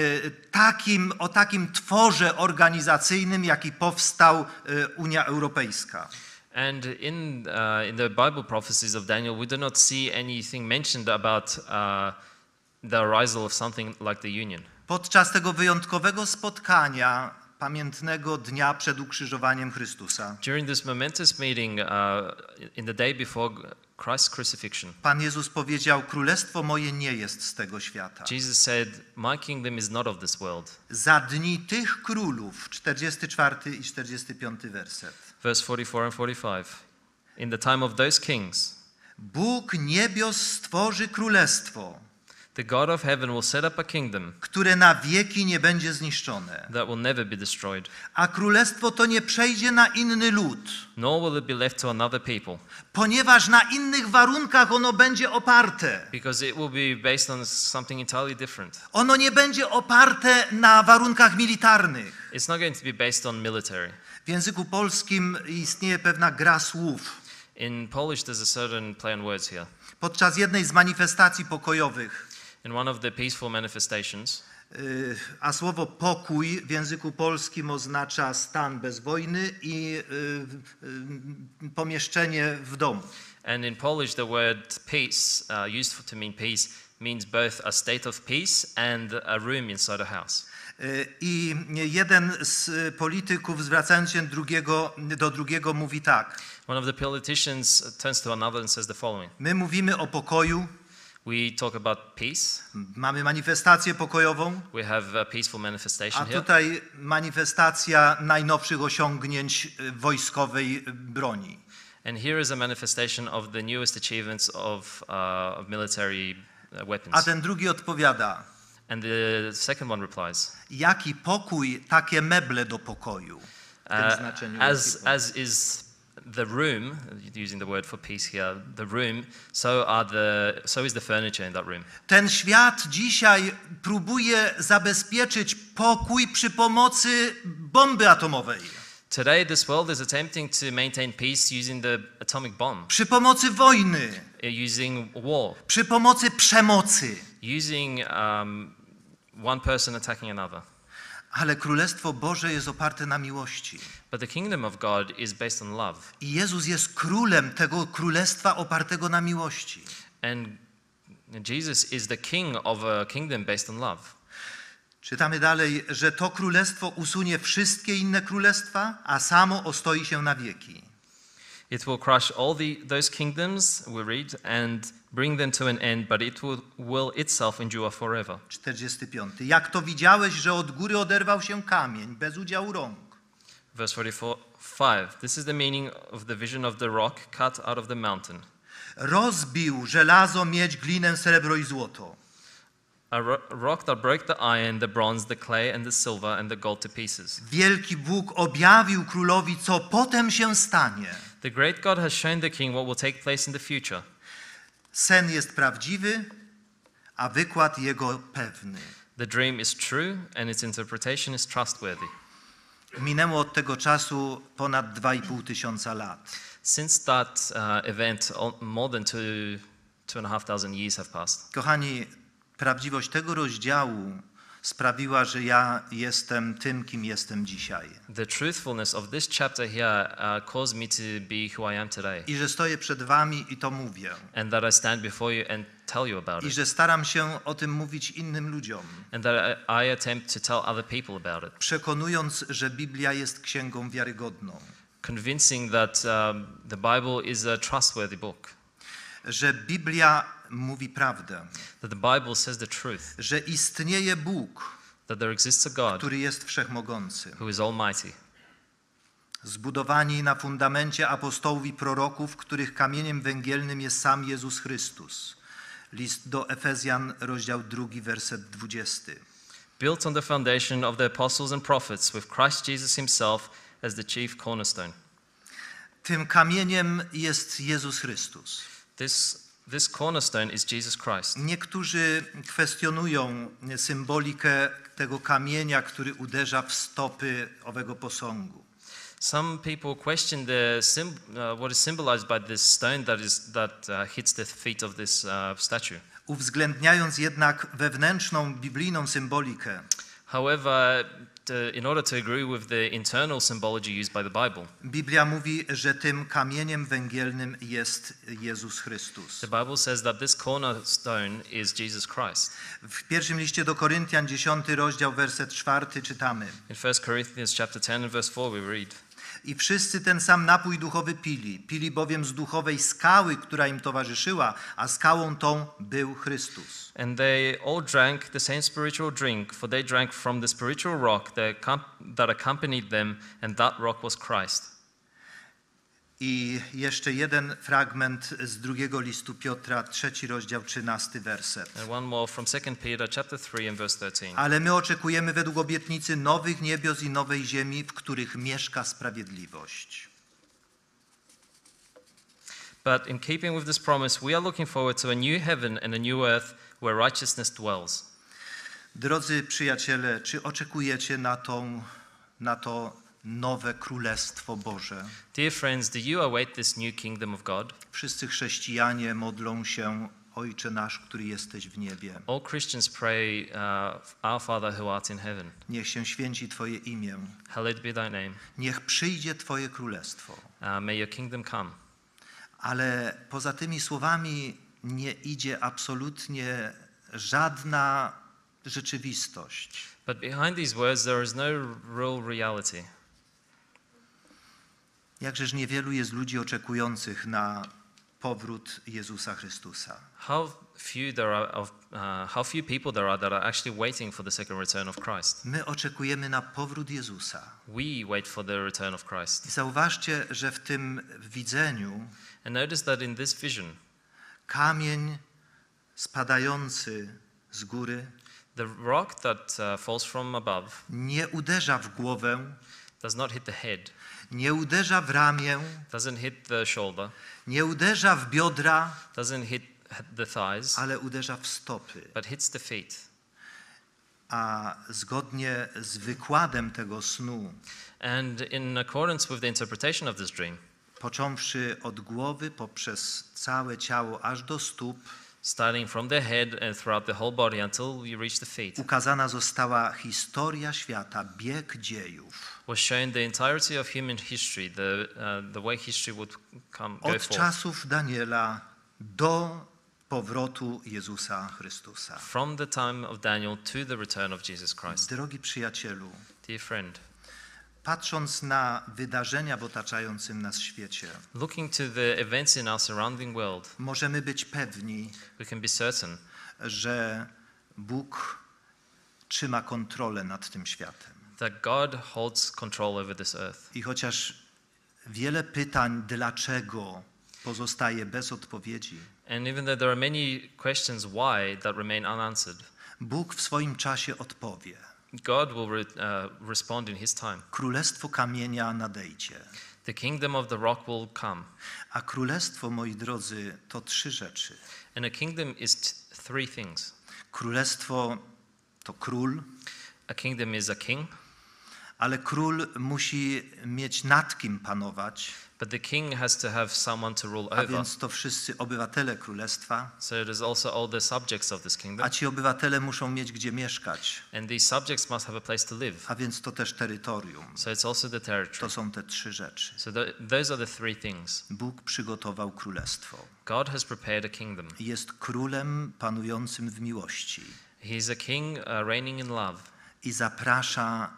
takim tworze organizacyjnym, jaki powstał Unia Europejska. And in the Bible prophecies of Daniel, we do not see anything mentioned about the arisal of something like the Union. Podczas tego wyjątkowego spotkania, pamiętnego dnia przed ukrzyżowaniem Chrystusa, During this momentous meeting in the day before Christ's crucifixion, Pan Jezus powiedział: Królestwo moje nie jest z tego świata. Jesus said, "My kingdom is not of this world." Za dni tych królów, 44 i 45 werset. Verse 44 and 45. In the time of those kings, Bóg niebios stworzy królestwo, the God of heaven will set up a kingdom które na wieki nie będzie zniszczone. that will never be destroyed, A królestwo to nie przejdzie na inny lud, nor will it be left to another people, ponieważ na innych warunkach ono będzie oparte. because it will be based on something entirely different. Ono nie będzie oparte na warunkach militarnych. It's not going to be based on military. W języku polskim istnieje pewna gra słów. In Polish, there's a certain play on words here. Podczas jednej z manifestacji pokojowych, In one of the peaceful manifestations, a słowo pokój w języku polskim oznacza stan bez wojny i pomieszczenie w domu. and in Polish, the word peace, used to mean peace, means both a state of peace and a room inside a house. I jeden z polityków, zwracając się do drugiego, mówi tak: One of the politicians turns to another and says the following. my mówimy o pokoju, We talk about peace. mamy manifestację pokojową, We have a peaceful a manifestation here. tutaj manifestacja najnowszych osiągnięć wojskowej broni. And here is a manifestation of the newest achievements of military A weapons. ten drugi odpowiada: And the second one replies, jaki pokój, takie meble do pokoju. W tym znaczeniu jaki pokój. as is the room, using the word for peace here, the room, so is the furniture in that room. Ten świat dzisiaj próbuje zabezpieczyć pokój przy pomocy bomby atomowej, Today, this world is attempting to maintain peace using the atomic bomb, przy pomocy wojny, using war, przy pomocy przemocy. using one person attacking another. Ale Królestwo Boże jest oparte na miłości. But the kingdom of God is based on love. I Jezus jest królem tego królestwa opartego na miłości. And Jesus is the king of a kingdom based on love. Czytamy dalej, że to królestwo usunie wszystkie inne królestwa, a samo ostoi się na wieki. It will crush all those kingdoms, we read, and bring them to an end, but it will itself endure forever. 45. Jak to widziałeś, że od góry oderwał się kamień, bez udziału rąk. Verse 45. This is the meaning of the vision of the rock cut out of the mountain. Rozbił żelazo, miedź, glinę, srebro i złoto. A rock that broke the iron, the bronze, the clay, and the silver, and the gold to pieces. Wielki Bóg objawił królowi, co potem się stanie. The great God has shown the king what will take place in the future. Sen jest prawdziwy, a wykład jego pewny. The dream is true, and its interpretation is trustworthy. Minęło od tego czasu ponad 2,5 tysiąca lat. Since that event, more than 2,500 years have passed. Kochani, prawdziwość tego rozdziału sprawiła, że ja jestem tym, kim jestem dzisiaj. The truthfulness of this chapter here caused me to be who I am today, I że stoję przed wami i to mówię. and that I stand before you and tell you about I it, że staram się o tym mówić innym ludziom, and that I attempt to tell other people about it, przekonując, że Biblia jest księgą wiarygodną, convincing that the Bible is a trustworthy book, że Biblia mówi prawdę, that the Bible says the truth, że istnieje Bóg, that there exists a God który jest wszechmogący. who is almighty, Zbudowani na fundamencie apostołów i proroków, których kamieniem węgielnym jest sam Jezus Chrystus. List do Efezjan, rozdział 2, werset 20. built on the foundation of the apostles and prophets, with Christ Jesus himself as the chief cornerstone. Tym kamieniem jest Jezus Chrystus. This cornerstone is Jesus Christ. Niektórzy kwestionują symbolikę tego kamienia, który uderza w stopy owego posągu. Some people question what is symbolized by this stone that hits the feet of this statue. Uwzględniając jednak wewnętrzną biblijną symbolikę, However, in order to agree with the internal symbology used by the Bible, Biblia mówi, że tym kamieniem węgielnym jest Jezus Chrystus. the Bible says that this cornerstone is Jesus Christ. W pierwszym liście do Koryntian, 10 rozdział, werset 4 czytamy. In 1 Corinthians chapter 10 and verse 4 we read, I wszyscy ten sam napój duchowy pili bowiem z duchowej skały, która im towarzyszyła, a skałą tą był Chrystus. and they all drank the same spiritual drink, for they drank from the spiritual rock that accompanied them, and that rock was Christ. I jeszcze jeden fragment z drugiego listu Piotra, 3 rozdział, 13 werset. And one more from 2 Peter chapter 3 and verse 13. Ale my oczekujemy według obietnicy nowych niebios i nowej ziemi, w których mieszka sprawiedliwość. But in keeping with this promise, we are looking forward to a new heaven and a new earth where righteousness dwells. Drodzy przyjaciele, czy oczekujecie na to nowe Królestwo Boże? Dear friends, do you await this new kingdom of God? Wszyscy chrześcijanie modlą się: Ojcze nasz, który jesteś w niebie. All Christians pray, Our Father who art in heaven, Niech się święci Twoje imię. hallowed be thy name. Niech przyjdzie Twoje królestwo. May your kingdom come. Ale poza tymi słowami nie idzie absolutnie żadna rzeczywistość. But behind these words there is no real reality. Jakżeż niewielu jest ludzi oczekujących na powrót Jezusa Chrystusa. How few people there are that are actually waiting for the second return of Christ. My oczekujemy na powrót Jezusa. We wait for the return of I Christ. zauważcie, że w tym widzeniu And notice that in this vision, kamień spadający z góry the rock that falls from above nie uderza w głowę, does not hit the head, nie uderza w ramię, doesn't hit the shoulder, nie uderza w biodra, doesn't hit the thighs, ale uderza w stopy. but hits the feet. A zgodnie z wykładem tego snu, And in accordance with the interpretation of this dream, począwszy od głowy poprzez całe ciało aż do stóp, starting from the head and throughout the whole body until you reach the feet, ukazana została historia świata, bieg dziejów. was shown the entirety of human history, the way history would go Od forth. czasów Daniela do powrotu Jezusa Chrystusa. From the time of Daniel to the return of Jesus Christ. Drogi przyjacielu, Dear friend, patrząc na wydarzenia w otaczającym nas świecie, looking to the events in our surrounding world, możemy być pewni, we can be certain że Bóg trzyma kontrolę nad tym światem. that God holds control over this earth. I chociaż wiele pytań dlaczego pozostaje bez odpowiedzi, And even though there are many questions why that remain unanswered, Bóg w swoim czasie odpowie. God will respond in His time. Królestwo kamienia nadejdzie. The kingdom of the rock will come. A królestwo, moi drodzy, to 3 rzeczy. And a kingdom is three things. Królestwo to król, A kingdom is a king, ale król musi mieć nad kim panować, but the king has to have someone to rule a over. więc to wszyscy obywatele królestwa, So it is also all the subjects of this kingdom. a ci obywatele muszą mieć gdzie mieszkać, And these subjects must have a place to live. a więc to też terytorium. So it's also the territory. To są te 3 rzeczy. So those are the three things. Bóg przygotował królestwo. God has prepared a kingdom. Jest królem panującym w miłości He is a king reigning in love. i zaprasza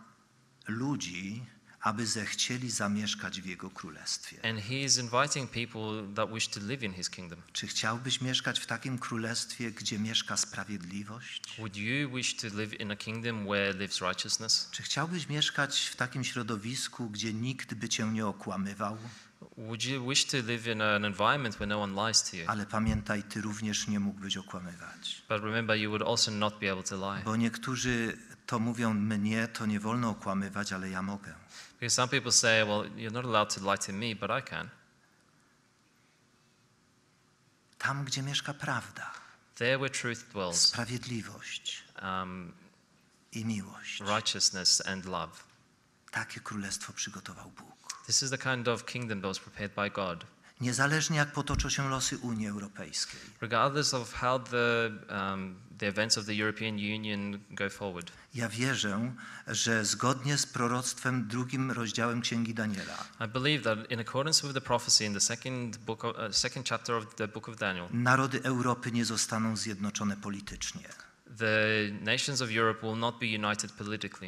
ludzi, aby zechcieli zamieszkać w Jego królestwie. And he is inviting people that wish to live in his kingdom. Czy chciałbyś mieszkać w takim królestwie, gdzie mieszka sprawiedliwość? Would you wish to live in a kingdom where lives righteousness? Czy chciałbyś mieszkać w takim środowisku, gdzie nikt by cię nie okłamywał? Would you wish to live in an environment where no one lies to you? Ale pamiętaj, ty również nie mógłbyś okłamywać. But remember, you would also not be able to lie. Bo niektórzy to mówią, mnie to nie wolno okłamywać, ale ja mogę. Because some people say, well, you're not allowed to lie to me, but I can. Tam, gdzie mieszka prawda, There where truth dwells, sprawiedliwość i miłość. righteousness and love. Takie królestwo przygotował Bóg. This is the kind of kingdom that was prepared by God. Niezależnie jak potoczą się losy Unii Europejskiej. Regardless of how the events of the European Union go forward. Ja wierzę, że zgodnie z proroctwem 2 rozdziałem Księgi Daniela, I believe that in accordance with the prophecy in the second chapter of the book of Daniel, narody Europy nie zostaną zjednoczone politycznie. the nations of Europe will not be united politically.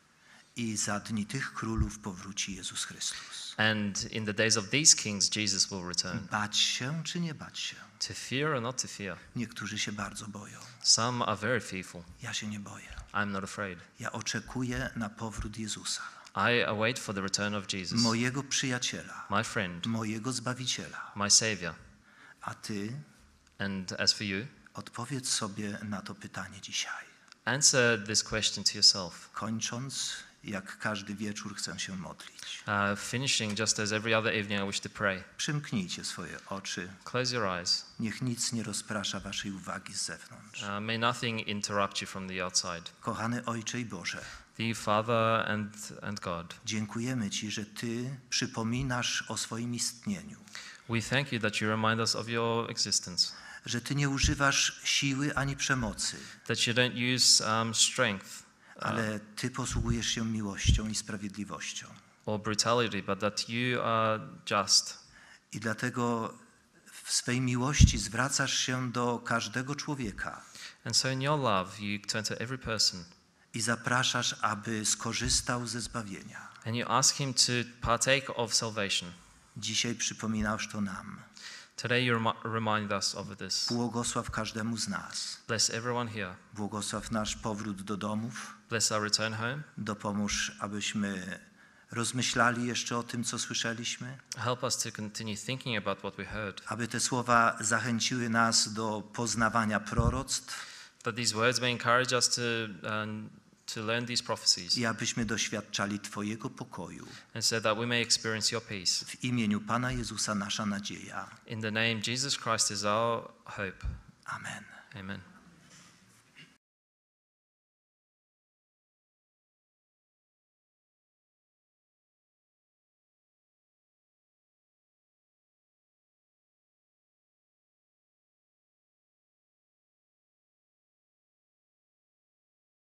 I za dni tych królów powróci Jezus Chrystus. And in the days of these kings, Jesus will return. Bać się czy nie bać się? To fear or not to fear? Niektórzy się bardzo boją. Some are very fearful. Ja się nie boję. I'm not afraid. Ja oczekuję na powrót Jezusa, I await for the return of Jesus, mojego przyjaciela, my friend, mojego Zbawiciela. my Savior. A ty And as for you, odpowiedz sobie na to pytanie dzisiaj. answer this question to yourself. Kończąc, jak każdy wieczór chcę się modlić. Finishing just as every other evening, I wish to pray. Przymknijcie swoje oczy. Close your eyes. Niech nic nie rozprasza waszej uwagi z zewnątrz. May nothing interrupt you from the outside. Kochany Ojcze i Boże, Dear Father and God, dziękujemy Ci, że Ty przypominasz o swoim istnieniu, we thank you that you remind us of your existence, że Ty nie używasz siły ani przemocy, that you don't use strength ale Ty posługujesz się miłością i sprawiedliwością. or brutality, but that you are just. I dlatego w swej miłości zwracasz się do każdego człowieka And so in your love, you turn to every person i zapraszasz, aby skorzystał ze zbawienia. and you ask him to partake of salvation. Dzisiaj przypominasz to nam. Today you remind us of this. Błogosław każdemu z nas. Bless everyone here. Błogosław nasz powrót do domów. Bless our return home. Dopomóż, abyśmy rozmyślali jeszcze o tym, co słyszeliśmy. Help us to continue thinking about what we heard. Aby te słowa zachęciły nas do poznawania proroctw, That these words may encourage us to learn these prophecies i abyśmy doświadczali Twojego pokoju. and so that we may experience your peace. W imieniu Pana Jezusa nasza nadzieja. In the name Jesus Christ is our hope. Amen. Amen.